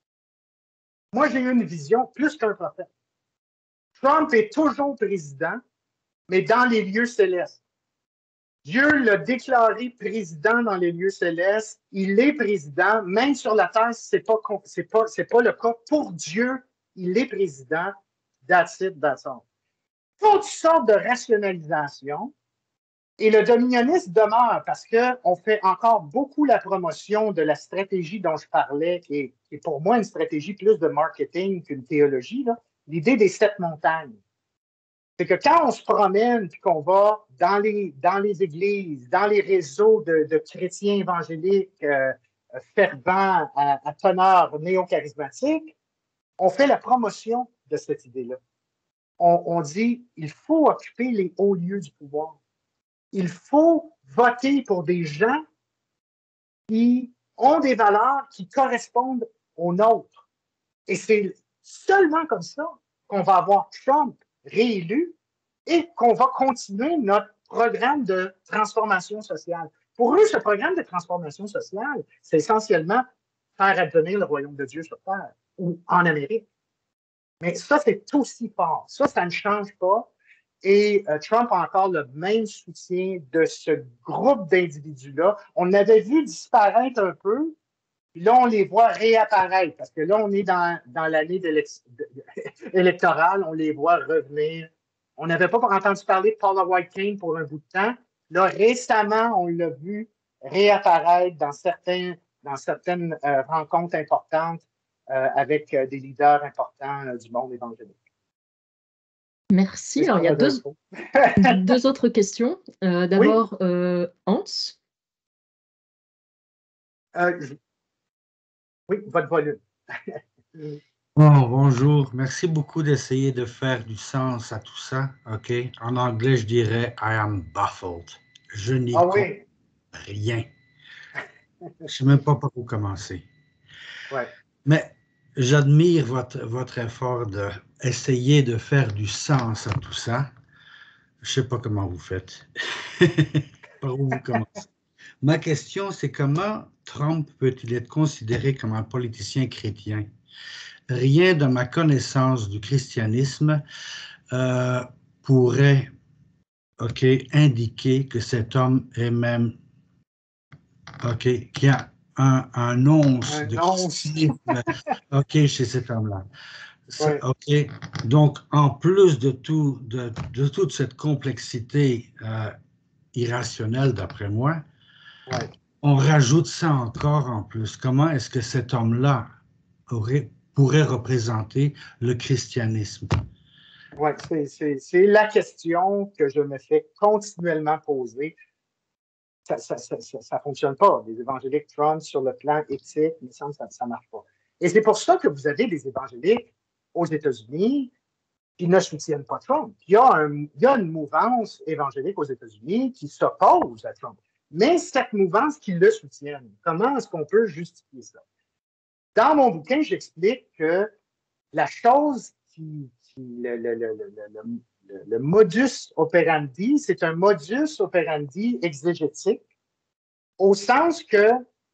moi j'ai eu une vision plus qu'un prophète. Trump est toujours président, mais dans les lieux célestes. Dieu l'a déclaré président dans les lieux célestes. Il est président, même sur la terre, ce n'est pas, c'est pas, c'est pas le cas. Pour Dieu, il est président. That's it, that's all. Toutes sortes de rationalisation. Et le dominionnisme demeure parce qu'on fait encore beaucoup la promotion de la stratégie dont je parlais, qui est, qui est pour moi une stratégie plus de marketing qu'une théologie, là. L'idée des sept montagnes. C'est que quand on se promène et qu'on va dans les, dans les églises, dans les réseaux de, de chrétiens évangéliques euh, fervents à, à teneur néo-charismatique, on fait la promotion de cette idée-là. On, on dit il faut occuper les hauts lieux du pouvoir. Il faut voter pour des gens qui ont des valeurs qui correspondent aux nôtres. Et c'est seulement comme ça qu'on va avoir Trump réélu et qu'on va continuer notre programme de transformation sociale. Pour eux, ce programme de transformation sociale, c'est essentiellement faire advenir le royaume de Dieu sur Terre ou en Amérique. Mais ça, c'est aussi fort. Ça, ça ne change pas. Et euh, Trump a encore le même soutien de ce groupe d'individus-là. On avait vu disparaître un peu, puis là, on les voit réapparaître, parce que là, on est dans, dans l'année électorale, on les voit revenir. On n'avait pas entendu parler de Paula White Cain pour un bout de temps. Là, récemment, on l'a vu réapparaître dans, certains, dans certaines euh, rencontres importantes euh, avec euh, des leaders importants euh, du monde évangélique. Merci. Alors, il y a deux, deux autres questions. Euh, D'abord, oui. euh, Hans. Euh, je... Oui, votre volume. Bon, bonjour. Merci beaucoup d'essayer de faire du sens à tout ça. OK? En anglais, je dirais I am baffled. Je n'y ah, comprends oui. rien. Je ne sais même pas par où commencer. Ouais. Mais j'admire votre, votre effort d'essayer de faire du sens à tout ça. Je ne sais pas comment vous faites. Par où vous commencez. Ma question, c'est comment Trump peut-il être considéré comme un politicien chrétien? Rien de ma connaissance du christianisme euh, pourrait okay, indiquer que cet homme est même, OK, qu'il y a un, un once un de once. christianisme OK, chez cet homme-là. Ouais. OK, donc en plus de, tout, de, de toute cette complexité euh, irrationnelle, d'après moi, ouais. on rajoute ça encore en plus. Comment est-ce que cet homme-là aurait pourrait représenter le christianisme? Oui, c'est la question que je me fais continuellement poser. Ça ne ça, ça, ça, ça fonctionne pas. Les évangéliques Trump, sur le plan éthique, il me semble que ça ne marche pas. Et c'est pour ça que vous avez des évangéliques aux États-Unis qui ne soutiennent pas Trump. Il y a, un, il y a une mouvance évangélique aux États-Unis qui s'oppose à Trump. Mais cette mouvance qui le soutienne, comment est-ce qu'on peut justifier ça? Dans mon bouquin, j'explique que la chose qui, qui le, le, le, le, le modus operandi, c'est un modus operandi exégétique, au sens que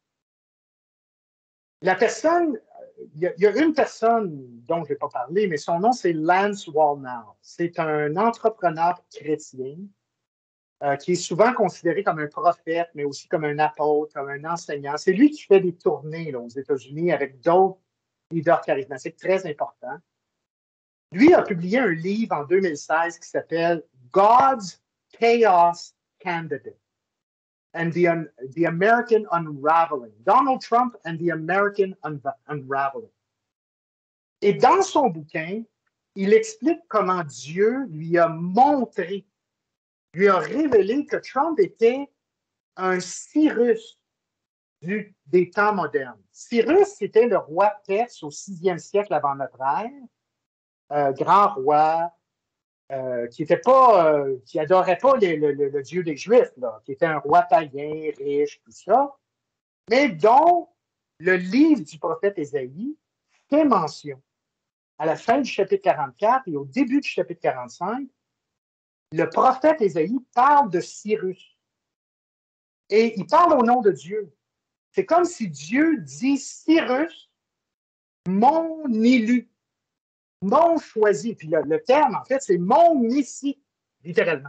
la personne, il y, y a une personne dont je ne vais pas parler, mais son nom, c'est Lance Wallnau. C'est un entrepreneur chrétien euh, qui est souvent considéré comme un prophète, mais aussi comme un apôtre, comme un enseignant. C'est lui qui fait des tournées là, aux États-Unis avec d'autres leaders charismatiques très importants. Lui a publié un livre en deux mille seize qui s'appelle God's Chaos Candidate and the, un, the American Unraveling. Donald Trump and the American un, Unraveling. Et dans son bouquin, il explique comment Dieu lui a montré, lui a révélé que Trump était un Cyrus du, des temps modernes. Cyrus, c'était le roi perse au sixième siècle avant notre ère, euh, grand roi, euh, qui était pas, euh, qui adorait pas les, le, le, le Dieu des Juifs, là, qui était un roi païen, riche, tout ça, mais dont le livre du prophète Ésaïe fait mention. À la fin du chapitre quarante-quatre et au début du chapitre quarante-cinq, le prophète Ésaïe parle de Cyrus. Et il parle au nom de Dieu. C'est comme si Dieu dit Cyrus, mon élu, mon choisi. Puis le, le terme, en fait, c'est mon messie, littéralement.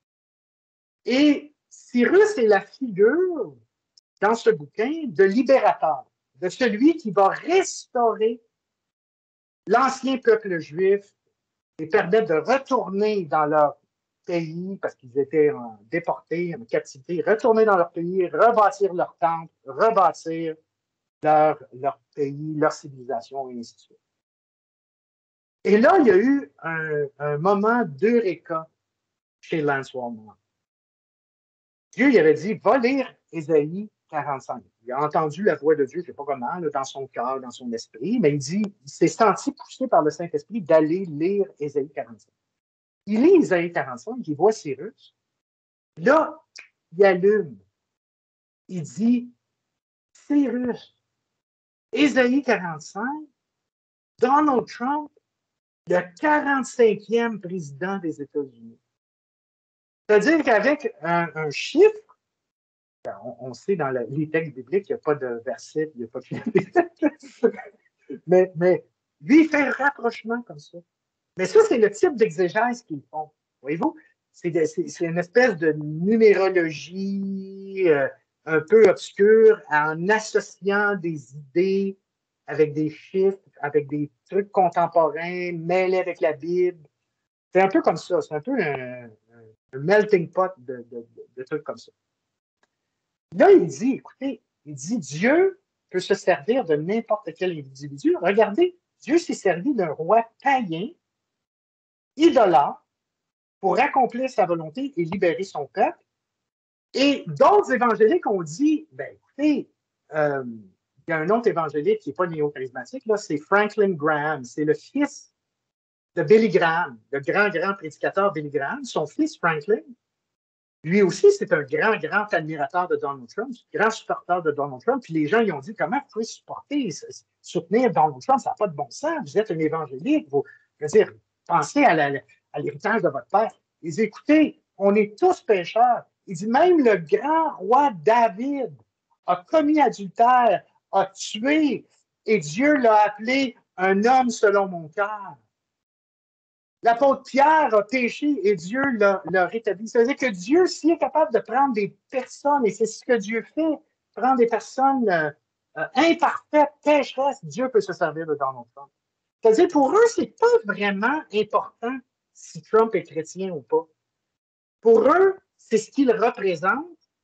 Et Cyrus est la figure, dans ce bouquin, de libérateur, de celui qui va restaurer l'ancien peuple juif et permettre de retourner dans leur pays, parce qu'ils étaient en, déportés, en captivité, retourner dans leur pays, rebâtir leur temple, rebâtir leur, leur pays, leur civilisation, et ainsi de suite. Et là, il y a eu un, un moment d'eureka chez Lance Wallnau. Dieu il avait dit, va lire Ésaïe quarante-cinq. Il a entendu la voix de Dieu, je ne sais pas comment, là, dans son cœur, dans son esprit, mais il dit, il s'est senti poussé par le Saint-Esprit d'aller lire Ésaïe quarante-cinq. Il lit Ésaïe quarante-cinq, il voit Cyrus. Là, il allume. Il dit, Cyrus, Ésaïe quarante-cinq, Donald Trump, le quarante-cinquième président des États-Unis. C'est-à-dire qu'avec un, un chiffre, on, on sait dans la, les textes bibliques, il n'y a pas de verset, il n'y a pas de... mais, mais lui, il fait un rapprochement comme ça. Mais ça, c'est le type d'exégèse qu'ils font. Voyez-vous? C'est, de, c'est, c'est une espèce de numérologie euh, un peu obscure en associant des idées avec des chiffres, avec des trucs contemporains, mêlés avec la Bible. C'est un peu comme ça. C'est un peu un, un melting pot de, de, de, de trucs comme ça. Là, il dit, écoutez, il dit, Dieu peut se servir de n'importe quel individu. Regardez, Dieu s'est servi d'un roi païen, idolâtre, pour accomplir sa volonté et libérer son peuple. Et d'autres évangéliques ont dit, ben écoutez, euh, il y a un autre évangélique qui n'est pas néo-charismatique, là, c'est Franklin Graham. C'est le fils de Billy Graham, le grand, grand prédicateur Billy Graham. Son fils, Franklin, lui aussi, c'est un grand, grand admirateur de Donald Trump, grand supporter de Donald Trump. Puis les gens, ils ont dit, comment vous pouvez supporter, soutenir Donald Trump? Ça n'a pas de bon sens. Vous êtes un évangélique. Vous, je veux dire, pensez à, la, à l'héritage de votre père. Ils disent, écoutez, on est tous pécheurs. Il dit, même le grand roi David a commis adultère, a tué, et Dieu l'a appelé un homme selon mon cœur. L'apôtre Pierre a péché et Dieu l'a, l'a rétabli. Ça veut dire que Dieu, s'il est capable de prendre des personnes, et c'est ce que Dieu fait, prendre des personnes euh, euh, imparfaites, pécheresses, Dieu peut se servir de Donald Trump. C'est-à-dire, pour eux, c'est pas vraiment important si Trump est chrétien ou pas. Pour eux, c'est ce qu'il représente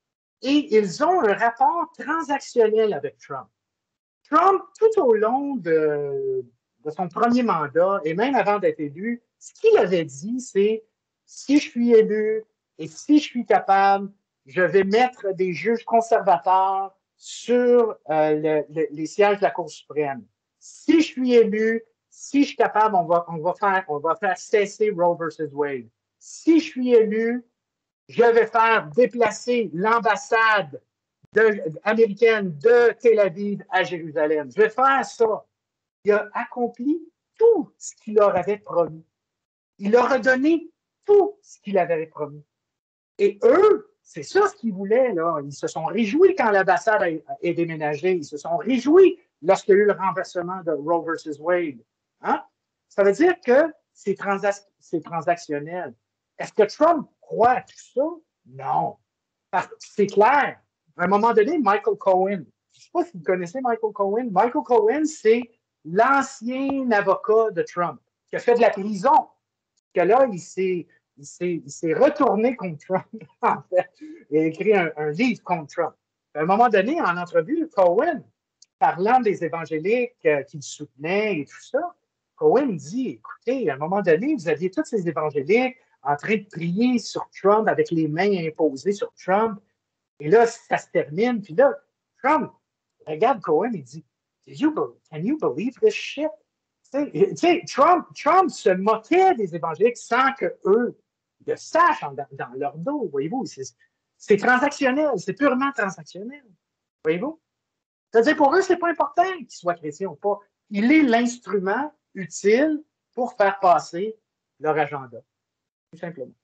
et ils ont un rapport transactionnel avec Trump. Trump, tout au long de, de son premier mandat et même avant d'être élu, ce qu'il avait dit, c'est si je suis élu et si je suis capable, je vais mettre des juges conservateurs sur euh, le, le, les sièges de la Cour suprême. Si je suis élu, si je suis capable, on va, on va, faire, on va faire cesser Roe versus Wade. Si je suis élu, je vais faire déplacer l'ambassade de, américaine de Tel Aviv à Jérusalem. Je vais faire ça. Il a accompli tout ce qu'il leur avait promis. Il leur a donné tout ce qu'il avait promis. Et eux, c'est ça ce qu'ils voulaient, là. Ils se sont réjouis quand l'ambassade est déménagée. Ils se sont réjouis lorsqu'il y a eu le renversement de Roe versus Wade. Hein? Ça veut dire que c'est, transac- c'est transactionnel. Est-ce que Trump croit à tout ça? Non. C'est clair. À un moment donné, Michael Cohen, je ne sais pas si vous connaissez Michael Cohen. Michael Cohen, c'est l'ancien avocat de Trump qui a fait de la prison. Que là, il s'est, il s'est, il s'est retourné contre Trump, en fait. Il a écrit un, un livre contre Trump. À un moment donné, en entrevue, Cohen, parlant des évangéliques euh, qu'il soutenait et tout ça, Cohen dit, écoutez, à un moment donné, vous aviez tous ces évangéliques en train de prier sur Trump avec les mains imposées sur Trump. Et là, ça se termine. Puis là, Trump regarde Cohen et dit, you can you believe this shit? Tu sais, Trump, Trump se moquait des évangéliques sans qu'eux le sachent dans, dans leur dos, voyez-vous. C'est transactionnel, c'est purement transactionnel, voyez-vous. C'est-à-dire, pour eux, c'est pas important qu'ils soient chrétiens ou pas. Il est l'instrument utile pour faire passer leur agenda, tout simplement.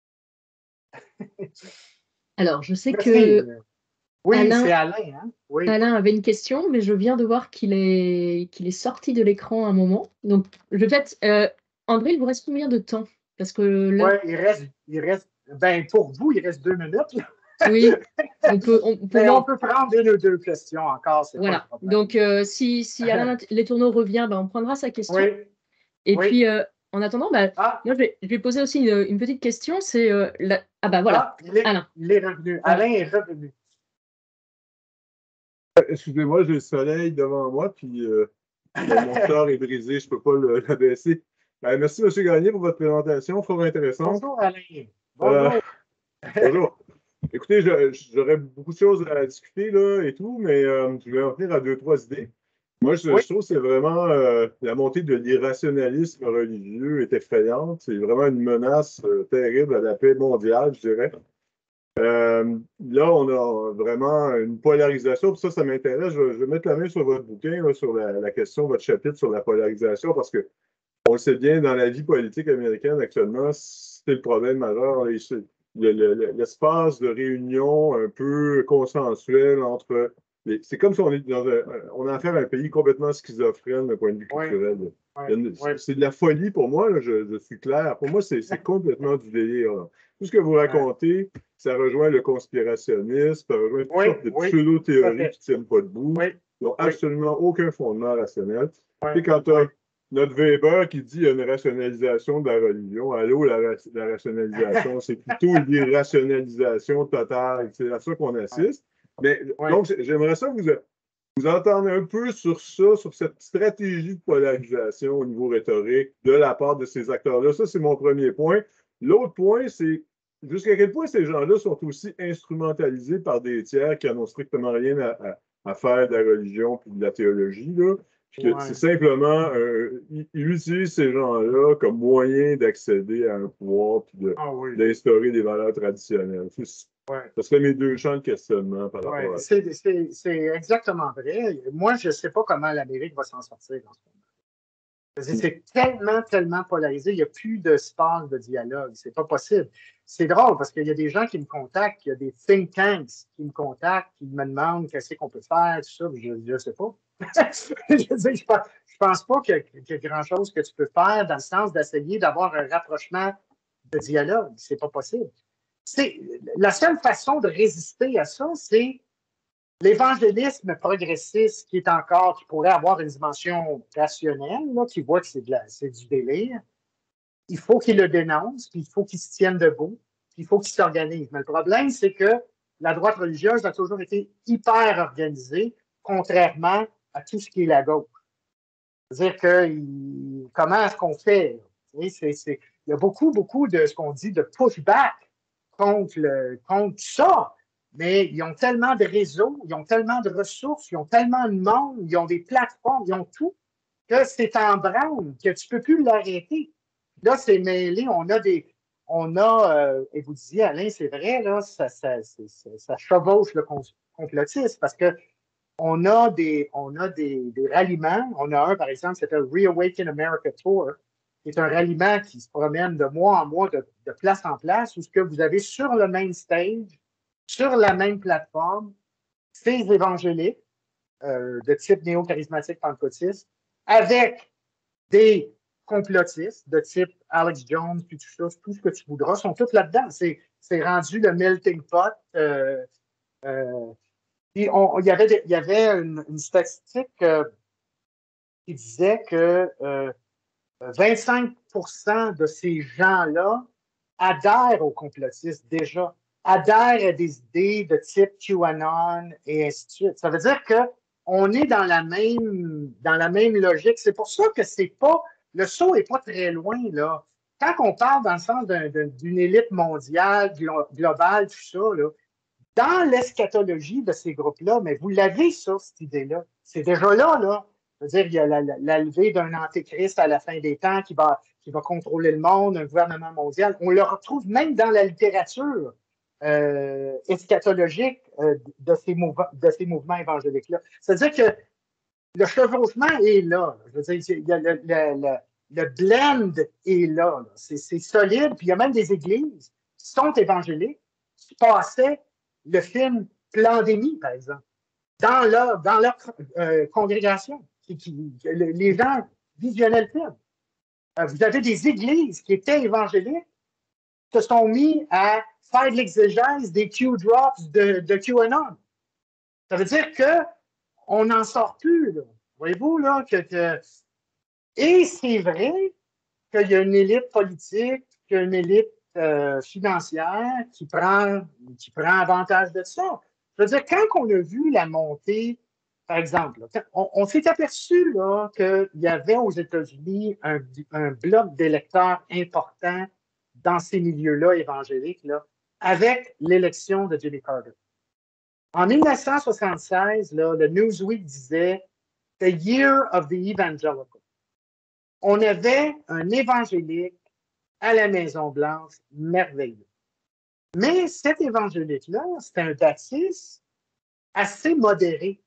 Alors, je sais Merci. que oui, Alain, c'est Alain. Hein? Oui. Alain avait une question, mais je viens de voir qu'il est, qu'il est sorti de l'écran un moment. Donc, je vais euh, André, il vous reste combien de temps? Parce que là... Oui, il reste, il reste, ben pour vous, il reste deux minutes. Là. Oui, on peut, on, peut on peut prendre une ou deux questions encore. Voilà. Pas Donc, euh, si, si Alain Letourneau revient, ben, on prendra sa question. Oui. Et oui. puis, euh, en attendant, ben, ah. moi, je, vais, je vais poser aussi une, une petite question. C'est euh, la... Ah ben voilà, ah, il est, Alain. Il est revenu. Alain est revenu. Excusez-moi, j'ai le soleil devant moi, puis euh, mon monteur est brisé, je ne peux pas l'abaisser. Ben, merci, M. Gagné, pour votre présentation, fort intéressante. Bonjour, Alain. Bonjour. Euh, bonjour. Écoutez, j'aurais beaucoup de choses à discuter là et tout, mais euh, je vais en venir à deux, trois idées. Moi, je, oui. je trouve que c'est vraiment euh, la montée de l'irrationalisme religieux est effrayante. C'est vraiment une menace euh, terrible à la paix mondiale, je dirais. Euh, là, on a vraiment une polarisation. Puis ça, ça m'intéresse. Je, je vais mettre la main sur votre bouquin, là, sur la, la question, votre chapitre sur la polarisation, parce que on le sait bien, dans la vie politique américaine actuellement, c'est le problème majeur. L'espace de réunion un peu consensuel entre... Les, c'est comme si on est dans un, on a affaire à un pays complètement schizophrène d'un point de vue culturel. Ouais, ouais. C'est de la folie pour moi, là, je, je suis clair. Pour moi, c'est complètement du délire. Là. Tout ce que vous racontez, ça rejoint le conspirationnisme, ça rejoint toutes oui, sortes de oui, pseudo-théories qui ne tiennent pas debout, oui, qui n'ont oui. absolument aucun fondement rationnel. Oui, et quand tu as oui. notre Weber qui dit qu'il y a une rationalisation de la religion, allô, la, la rationalisation, c'est plutôt l'irrationalisation totale. C'est à ça qu'on assiste. Mais oui. donc, j'aimerais ça que vous, vous entendez un peu sur ça, sur cette stratégie de polarisation au niveau rhétorique de la part de ces acteurs-là. Ça, c'est mon premier point. L'autre point, c'est jusqu'à quel point ces gens-là sont aussi instrumentalisés par des tiers qui n'en ont strictement rien à, à, à faire de la religion et de la théologie. Là. Ouais. C'est simplement, euh, ils, ils utilisent ces gens-là comme moyen d'accéder à un pouvoir et de, ah, oui. d'instaurer des valeurs traditionnelles. Ouais. Ce serait mes deux champs de questionnement par rapport ouais, à ça. C'est exactement vrai. Moi, je ne sais pas comment l'Amérique va s'en sortir dans ce moment. C'est tellement, tellement polarisé. Il n'y a plus d'espace de dialogue. C'est pas possible. C'est drôle parce qu'il y a des gens qui me contactent, il y a des think tanks qui me contactent, qui me demandent qu'est-ce qu'on peut faire, tout ça. Je ne sais pas. je ne pense, pense pas qu'il y, y a grand-chose que tu peux faire dans le sens d'essayer d'avoir un rapprochement de dialogue. C'est pas possible. La seule façon de résister à ça, c'est l'évangélisme progressiste qui est encore, qui pourrait avoir une dimension rationnelle, là, qui voit que c'est du délire. Il faut qu'il le dénonce, puis il faut qu'il se tienne debout, puis il faut qu'il s'organise. Mais le problème, c'est que la droite religieuse a toujours été hyper organisée, contrairement à tout ce qui est la gauche. C'est-à-dire que il, comment est-ce qu'on fait? C'est, c'est, il y a beaucoup, beaucoup de ce qu'on dit de pushback contre, le, contre ça. Mais ils ont tellement de réseaux, ils ont tellement de ressources, ils ont tellement de monde, ils ont des plateformes, ils ont tout, que c'est en branle, que tu ne peux plus l'arrêter. Là, c'est mêlé, on a des. On a, euh, et vous disiez, Alain, c'est vrai, là, ça, ça, ça, ça, ça chevauche le complotisme parce que on a des, on a des, des ralliements. On a un, par exemple, c'était le Reawaken America Tour, qui est un ralliement qui se promène de mois en mois, de, de place en place, où ce que vous avez sur le main stage, sur la même plateforme, ces évangéliques euh, de type néo-charismatique pentecôtiste, avec des complotistes de type Alex Jones, puis tout ça, tout ce que tu voudras, sont tous là-dedans. C'est, c'est rendu le melting pot. Euh, euh, puis on, il y avait, des, il y avait une, une statistique euh, qui disait que euh, vingt-cinq pour cent de ces gens-là adhèrent aux complotistes déjà, adhèrent à des idées de type QAnon et ainsi de suite. Ça veut dire qu'on est dans la même, dans la même logique. C'est pour ça que c'est pas, le saut n'est pas très loin, là. Quand on parle dans le sens d'un, d'un, d'une élite mondiale, glo- globale, tout ça, là, dans l'eschatologie de ces groupes-là, mais vous l'avez, ça, cette idée-là. C'est déjà là, là. C'est-à-dire, il y a la, la, la levée d'un antéchrist à la fin des temps qui va, qui va contrôler le monde, un gouvernement mondial. On le retrouve même dans la littérature euh, eschatologique euh, de, ces mouv- de ces mouvements évangéliques-là. C'est-à-dire que le chevauchement est là. Je veux dire, il y a le, le, le, le blend est là. là. C'est, c'est solide. Puis il y a même des églises qui sont évangéliques qui passaient le film Plandémie, par exemple, dans leur, dans leur euh, congrégation. Qui, qui, les gens visionnaient le film. Euh, vous avez des églises qui étaient évangéliques qui se sont mis à faire de l'exégèse des Q-drops de, de QAnon. Ça veut dire qu'on n'en sort plus, là. Voyez-vous, là, que, que... Et c'est vrai qu'il y a une élite politique, qu'il y a une élite euh, financière qui prend, qui prend avantage de ça. Je veux dire, quand on a vu la montée, par exemple, là, on, on s'est aperçu là, qu'il y avait aux États-Unis un, un bloc d'électeurs important dans ces milieux-là évangéliques, là, avec l'élection de Jimmy Carter. En dix-neuf cent soixante-seize, là, le Newsweek disait « The Year of the Evangelical ». On avait un évangélique à la Maison-Blanche merveilleux. Mais cet évangélique-là, c'était un baptiste assez modéré.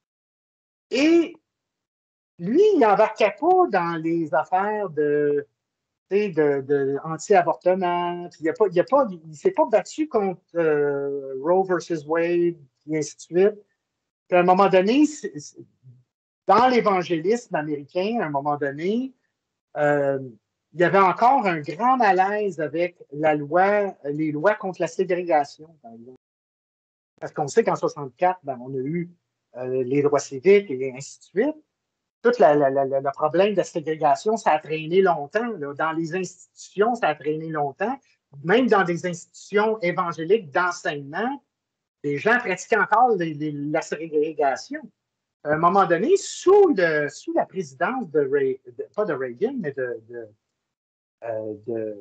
Et lui, il n'embarquait pas dans les affaires de, de, de anti-avortement. Il ne s'est pas battu contre euh, Roe versus Wade, et ainsi de suite. Puis à un moment donné, c'est, c'est, dans l'évangélisme américain, à un moment donné, euh, il y avait encore un grand malaise avec la loi, les lois contre la ségrégation, par exemple. Parce qu'on sait qu'en soixante-quatre, ben, on a eu euh, les droits civiques et ainsi de suite. Tout la, la, la, le problème de la ségrégation, ça a traîné longtemps. Là. Dans les institutions, ça a traîné longtemps. Même dans des institutions évangéliques d'enseignement, les gens pratiquaient encore les, les, la ségrégation. À un moment donné, sous, le, sous la présidence de, Ray, de pas de Reagan, mais de, de, euh, de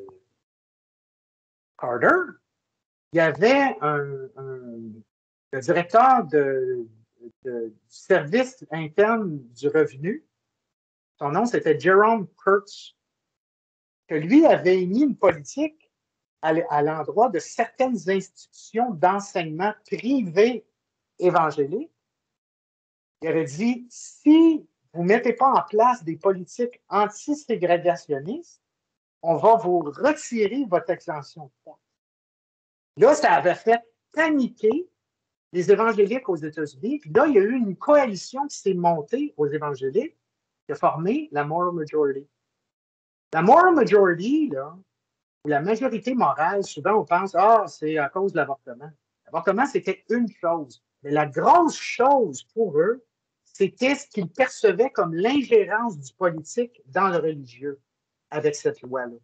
Carter, il y avait un, un le directeur de, de, du service interne du revenu. Son nom, c'était Jerome Kurtz, que lui avait émis une politique à, à l'endroit de certaines institutions d'enseignement privées évangéliques. Il avait dit, si vous ne mettez pas en place des politiques anti-ségrégationnistes, on va vous retirer votre exemption de taxes. Là, ça avait fait paniquer les évangéliques aux États-Unis. Puis là, il y a eu une coalition qui s'est montée aux évangéliques qui a formé la Moral Majority. La Moral Majority, là, ou la majorité morale, souvent on pense, ah, c'est à cause de l'avortement. L'avortement, c'était une chose. Mais la grosse chose pour eux, c'était ce qu'ils percevaient comme l'ingérence du politique dans le religieux avec cette loi-là.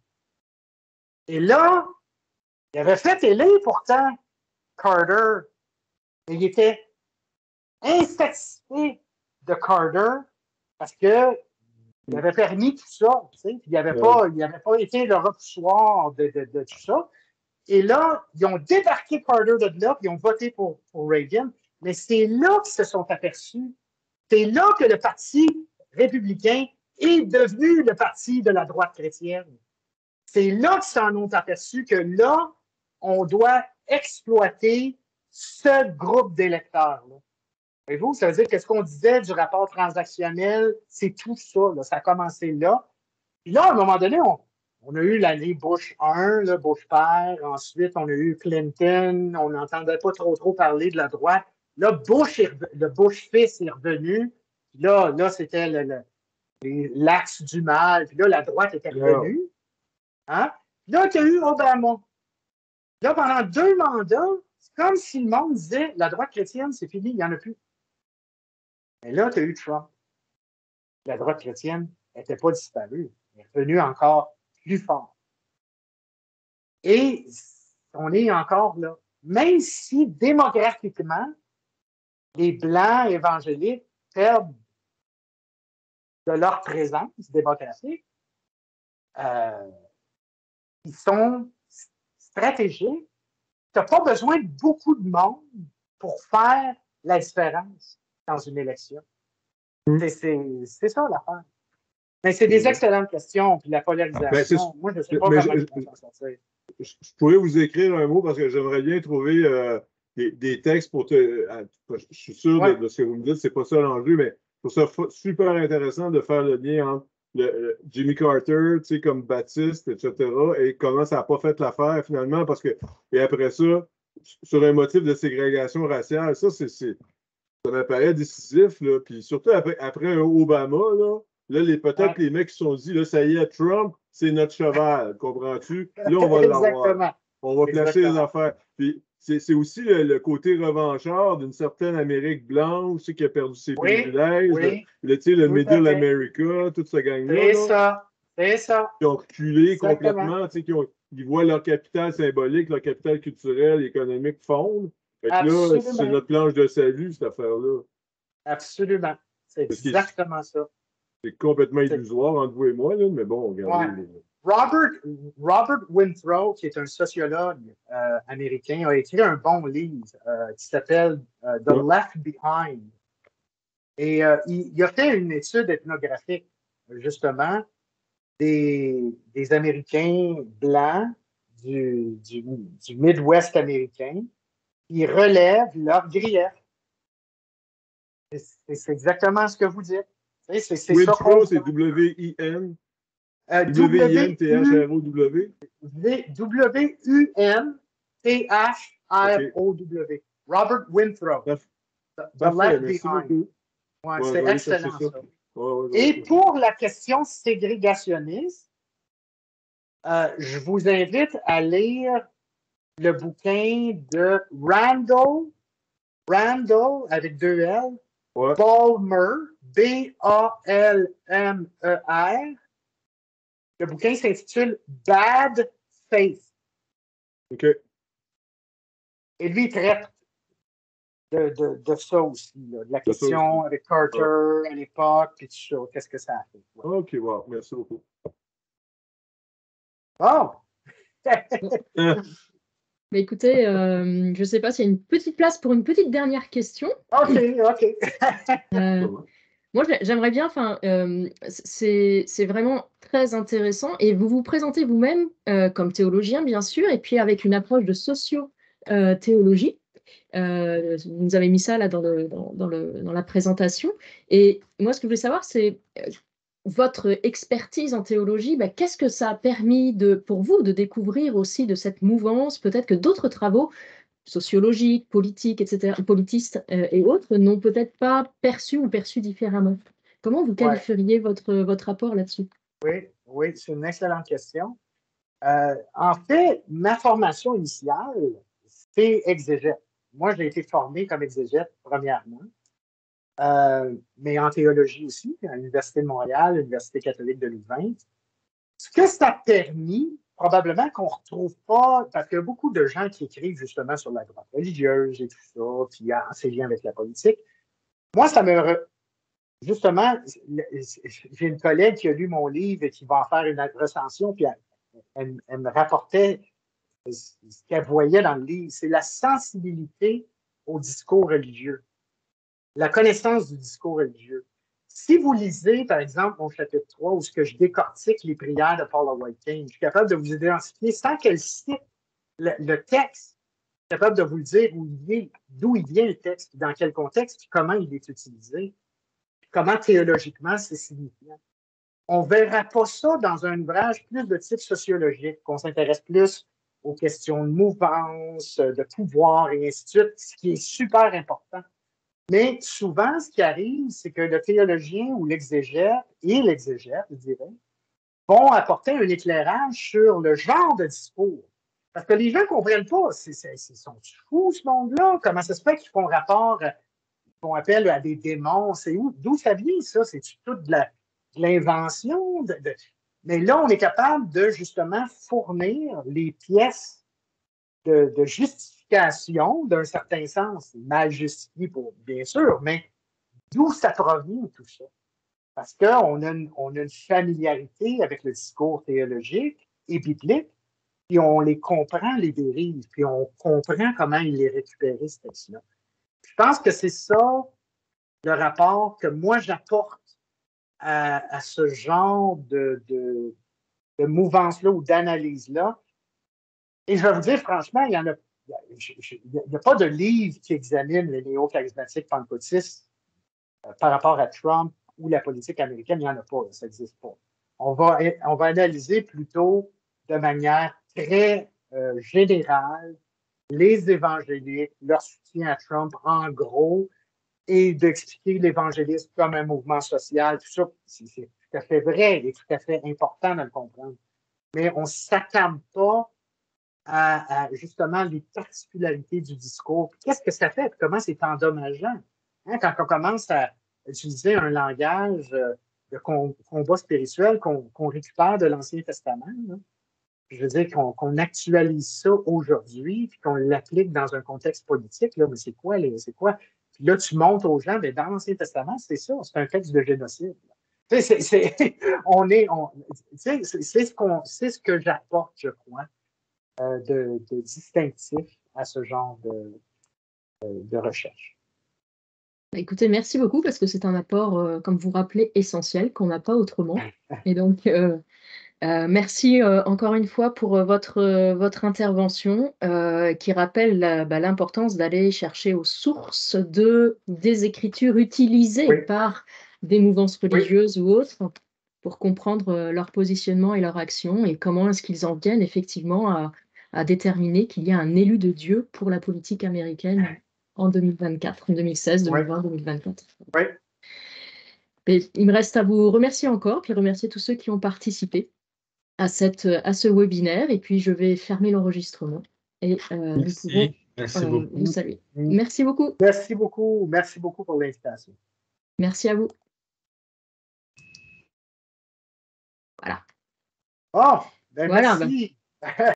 Et là, il avait fait élire pourtant Carter, mais il était insatisfait de Carter parce que il avait permis tout ça, tu sais, puis il n'avait pas, il avait pas été le repoussoir de, de, de tout ça. Et là, ils ont débarqué Carter de là, puis ils ont voté pour, pour Reagan. Mais c'est là qu'ils se sont aperçus. C'est là que le Parti républicain est devenu le parti de la droite chrétienne. C'est là qu'ils s'en ont aperçus que là, on doit exploiter ce groupe d'électeurs-là. Voyez-vous, ça veut dire que ce qu'on disait du rapport transactionnel, c'est tout ça. Là. Ça a commencé là. Puis là, à un moment donné, on, on a eu l'année Bush un, là, Bush père. Ensuite, on a eu Clinton. On n'entendait pas trop trop parler de la droite. Là, Bush est, le Bush fils est revenu. Puis là, là c'était le, le, l'axe du mal, puis là, la droite était revenue. Hein? Là, tu as eu Obama. Là, pendant deux mandats, c'est comme si le monde disait la droite chrétienne, c'est fini, il n'y en a plus. Mais là, tu as eu Trump. La droite chrétienne n'était pas disparue. Elle est revenue encore plus fort. Et on est encore là. Même si démographiquement, les Blancs évangéliques perdent de leur présence démographique, euh, ils sont stratégiques. Tu n'as pas besoin de beaucoup de monde pour faire la différence dans une élection. Mm. C'est ça l'affaire. Mais c'est des excellentes questions, puis la polarisation. Ben, moi, je ne sais pas comment je, je, s'en sortir. Je, je pourrais vous écrire un mot parce que j'aimerais bien trouver euh, des, des textes pour te. Euh, je suis sûr ouais. de, de ce que vous me dites, c'est pas ça l'enjeu, mais je trouve ça super intéressant de faire le lien entre le, le Jimmy Carter, tu sais, comme Baptiste, et cetera, et comment ça n'a pas fait l'affaire finalement, parce que. Et après ça, sur un motif de ségrégation raciale, ça, c'est. Ça m'apparaît décisif, là. Puis surtout après, après un Obama, là. Là, peut-être ouais. les mecs qui se sont dit, là, ça y est, Trump, c'est notre cheval, comprends-tu? Là, on va l'avoir. On va placer Exactement. les affaires. Puis c'est aussi le, le côté revanchard d'une certaine Amérique blanche, tu sais, qui a perdu ses oui, privilèges. Oui, le, tu sais, le Middle America, toute ce gang-là. C'est ça, c'est ça. Qui ont reculé Exactement. complètement, tu sais, qui ont, ils voient leur capital symbolique, leur capital culturel, économique fondre. Fait que là, c'est notre planche de salut, cette affaire-là. Absolument. C'est exactement ça. C'est complètement illusoire entre vous et moi, là, mais bon, regardez. Ouais. Robert, Robert Winthrow, qui est un sociologue euh, américain, a écrit un bon livre euh, qui s'appelle euh, The ouais. Left Behind. Et euh, il, il a fait une étude ethnographique, justement, des, des Américains blancs du, du, du Midwest américain. Ils relèvent leurs griefs. C'est exactement ce que vous dites. C'est Winthrow, c'est W I N. W I N T H R O W. W U N T H R O W. Robert Winthrow. The, the Left Behind. Ouais, ouais, c'est ouais, excellent, ça. ça. Ouais, ouais, Et ouais. pour la question ségrégationniste, euh, je vous invite à lire le bouquin de Randall, Randall avec deux L, ouais. Balmer, B A L M E R. Le bouquin s'intitule Bad Faith. OK. Et lui, il traite de, de, de ça aussi, là, de la de question avec Carter ouais. à l'époque, puis tout ça. Qu'est-ce que ça a fait? Ouais. OK, wow. Merci beaucoup. Bon! Mais écoutez, euh, je ne sais pas s'il y a une petite place pour une petite dernière question. OK, OK. euh, moi, j'aimerais bien, enfin, euh, c'est vraiment très intéressant. Et vous vous présentez vous-même euh, comme théologien, bien sûr, et puis avec une approche de socio-théologie. Euh, vous nous avez mis ça là dans, le, dans, dans, le, dans la présentation. Et moi, ce que je voulais savoir, c'est euh, votre expertise en théologie, bah, qu'est-ce que ça a permis de, pour vous de découvrir aussi de cette mouvance? Peut-être que d'autres travaux sociologiques, politiques, et cetera, politistes euh, et autres n'ont peut-être pas perçu ou perçu différemment. Comment vous qualifieriez ouais. votre, votre rapport là-dessus? Oui, oui, c'est une excellente question. Euh, en fait, ma formation initiale, c'est exégète. Moi, j'ai été formé comme exégète, premièrement, euh, mais en théologie aussi, à l'Université de Montréal, l'Université catholique de Louvain. Ce que ça a permis, probablement qu'on ne retrouve pas, parce qu'il y a beaucoup de gens qui écrivent justement sur la droite religieuse et tout ça, puis en ses liens avec la politique. Moi, ça me... Re... Justement, j'ai une collègue qui a lu mon livre et qui va en faire une recension, puis elle, elle, elle me rapportait ce qu'elle voyait dans le livre. C'est la sensibilité au discours religieux, la connaissance du discours religieux. Si vous lisez, par exemple, mon chapitre trois, où ce que je décortique les prières de Paula White-Cain, je suis capable de vous identifier sans qu'elle cite le, le texte, je suis capable de vous le dire d'où il vient le texte, dans quel contexte, comment il est utilisé, comment théologiquement c'est signifiant. On ne verra pas ça dans un ouvrage plus de type sociologique, qu'on s'intéresse plus aux questions de mouvance, de pouvoir et ainsi de suite, ce qui est super important. Mais souvent, ce qui arrive, c'est que le théologien ou l'exégète et l'exégète, je dirais, vont apporter un éclairage sur le genre de discours. Parce que les gens ne comprennent pas. Ils sont fous, ce monde-là? Comment ça se fait qu'ils font rapport, qu'on appelle à des démons? C'est où? D'où ça vient, ça? C'est tout de l'invention? De, de... Mais là, on est capable de, justement, fournir les pièces de, de justification, d'un certain sens, mal justifié, pour, bien sûr, mais d'où ça provient, tout ça? Parce qu'on a, on a une familiarité avec le discours théologique et biblique, puis on les comprend, les dérives, puis on comprend comment il les récupérer, ces textes-là. Je pense que c'est ça le rapport que moi j'apporte à, à ce genre de, de, de mouvance-là ou d'analyse-là. Et je vais vous dire, franchement, il y en a, il n'y a pas de livre qui examine les néo-charismatiques pentecôtistes euh, par rapport à Trump ou la politique américaine. Il n'y en a pas, ça n'existe pas. On va, on va analyser plutôt de manière très euh, générale les évangéliques, leur soutien à Trump en gros, et d'expliquer l'évangélisme comme un mouvement social, tout ça, c'est tout à fait vrai et tout à fait important de le comprendre. Mais on ne s'attame pas à, à justement les particularités du discours. Qu'est-ce que ça fait? Comment c'est endommageant? Hein, quand on commence à utiliser un langage de combat spirituel qu'on qu'on récupère de l'Ancien Testament, là, je veux dire qu'on qu'on actualise ça aujourd'hui, puis qu'on l'applique dans un contexte politique, là, mais c'est quoi, c'est quoi? Puis là, tu montres aux gens, mais dans l'Ancien Testament, c'est ça, c'est un texte de génocide. Tu sais, c'est, c'est, on est, on, tu sais, c'est, c'est ce qu'on, c'est ce que j'apporte, je crois, euh, de, de distinctif à ce genre de, de, de recherche. Écoutez, merci beaucoup parce que c'est un apport, euh, comme vous rappelez, essentiel qu'on n'a pas autrement. Et donc, euh, euh, merci euh, encore une fois pour euh, votre, euh, votre intervention euh, qui rappelle la, bah, l'importance d'aller chercher aux sources de, des écritures utilisées Oui. par des mouvances religieuses oui. ou autres pour comprendre euh, leur positionnement et leur action et comment est-ce qu'ils en viennent effectivement à, à déterminer qu'il y a un élu de Dieu pour la politique américaine en deux mille vingt-quatre, deux mille seize, deux mille vingt, deux mille vingt-quatre. Oui. Et il me reste à vous remercier encore, puis remercier tous ceux qui ont participé à, cette, à ce webinaire. Et puis, je vais fermer l'enregistrement et euh, nous pouvons Merci euh, beaucoup. vous saluer. Merci beaucoup. Merci beaucoup. Merci beaucoup pour l'invitation. Merci à vous. Voilà. Oh, ben voilà, merci. Ben.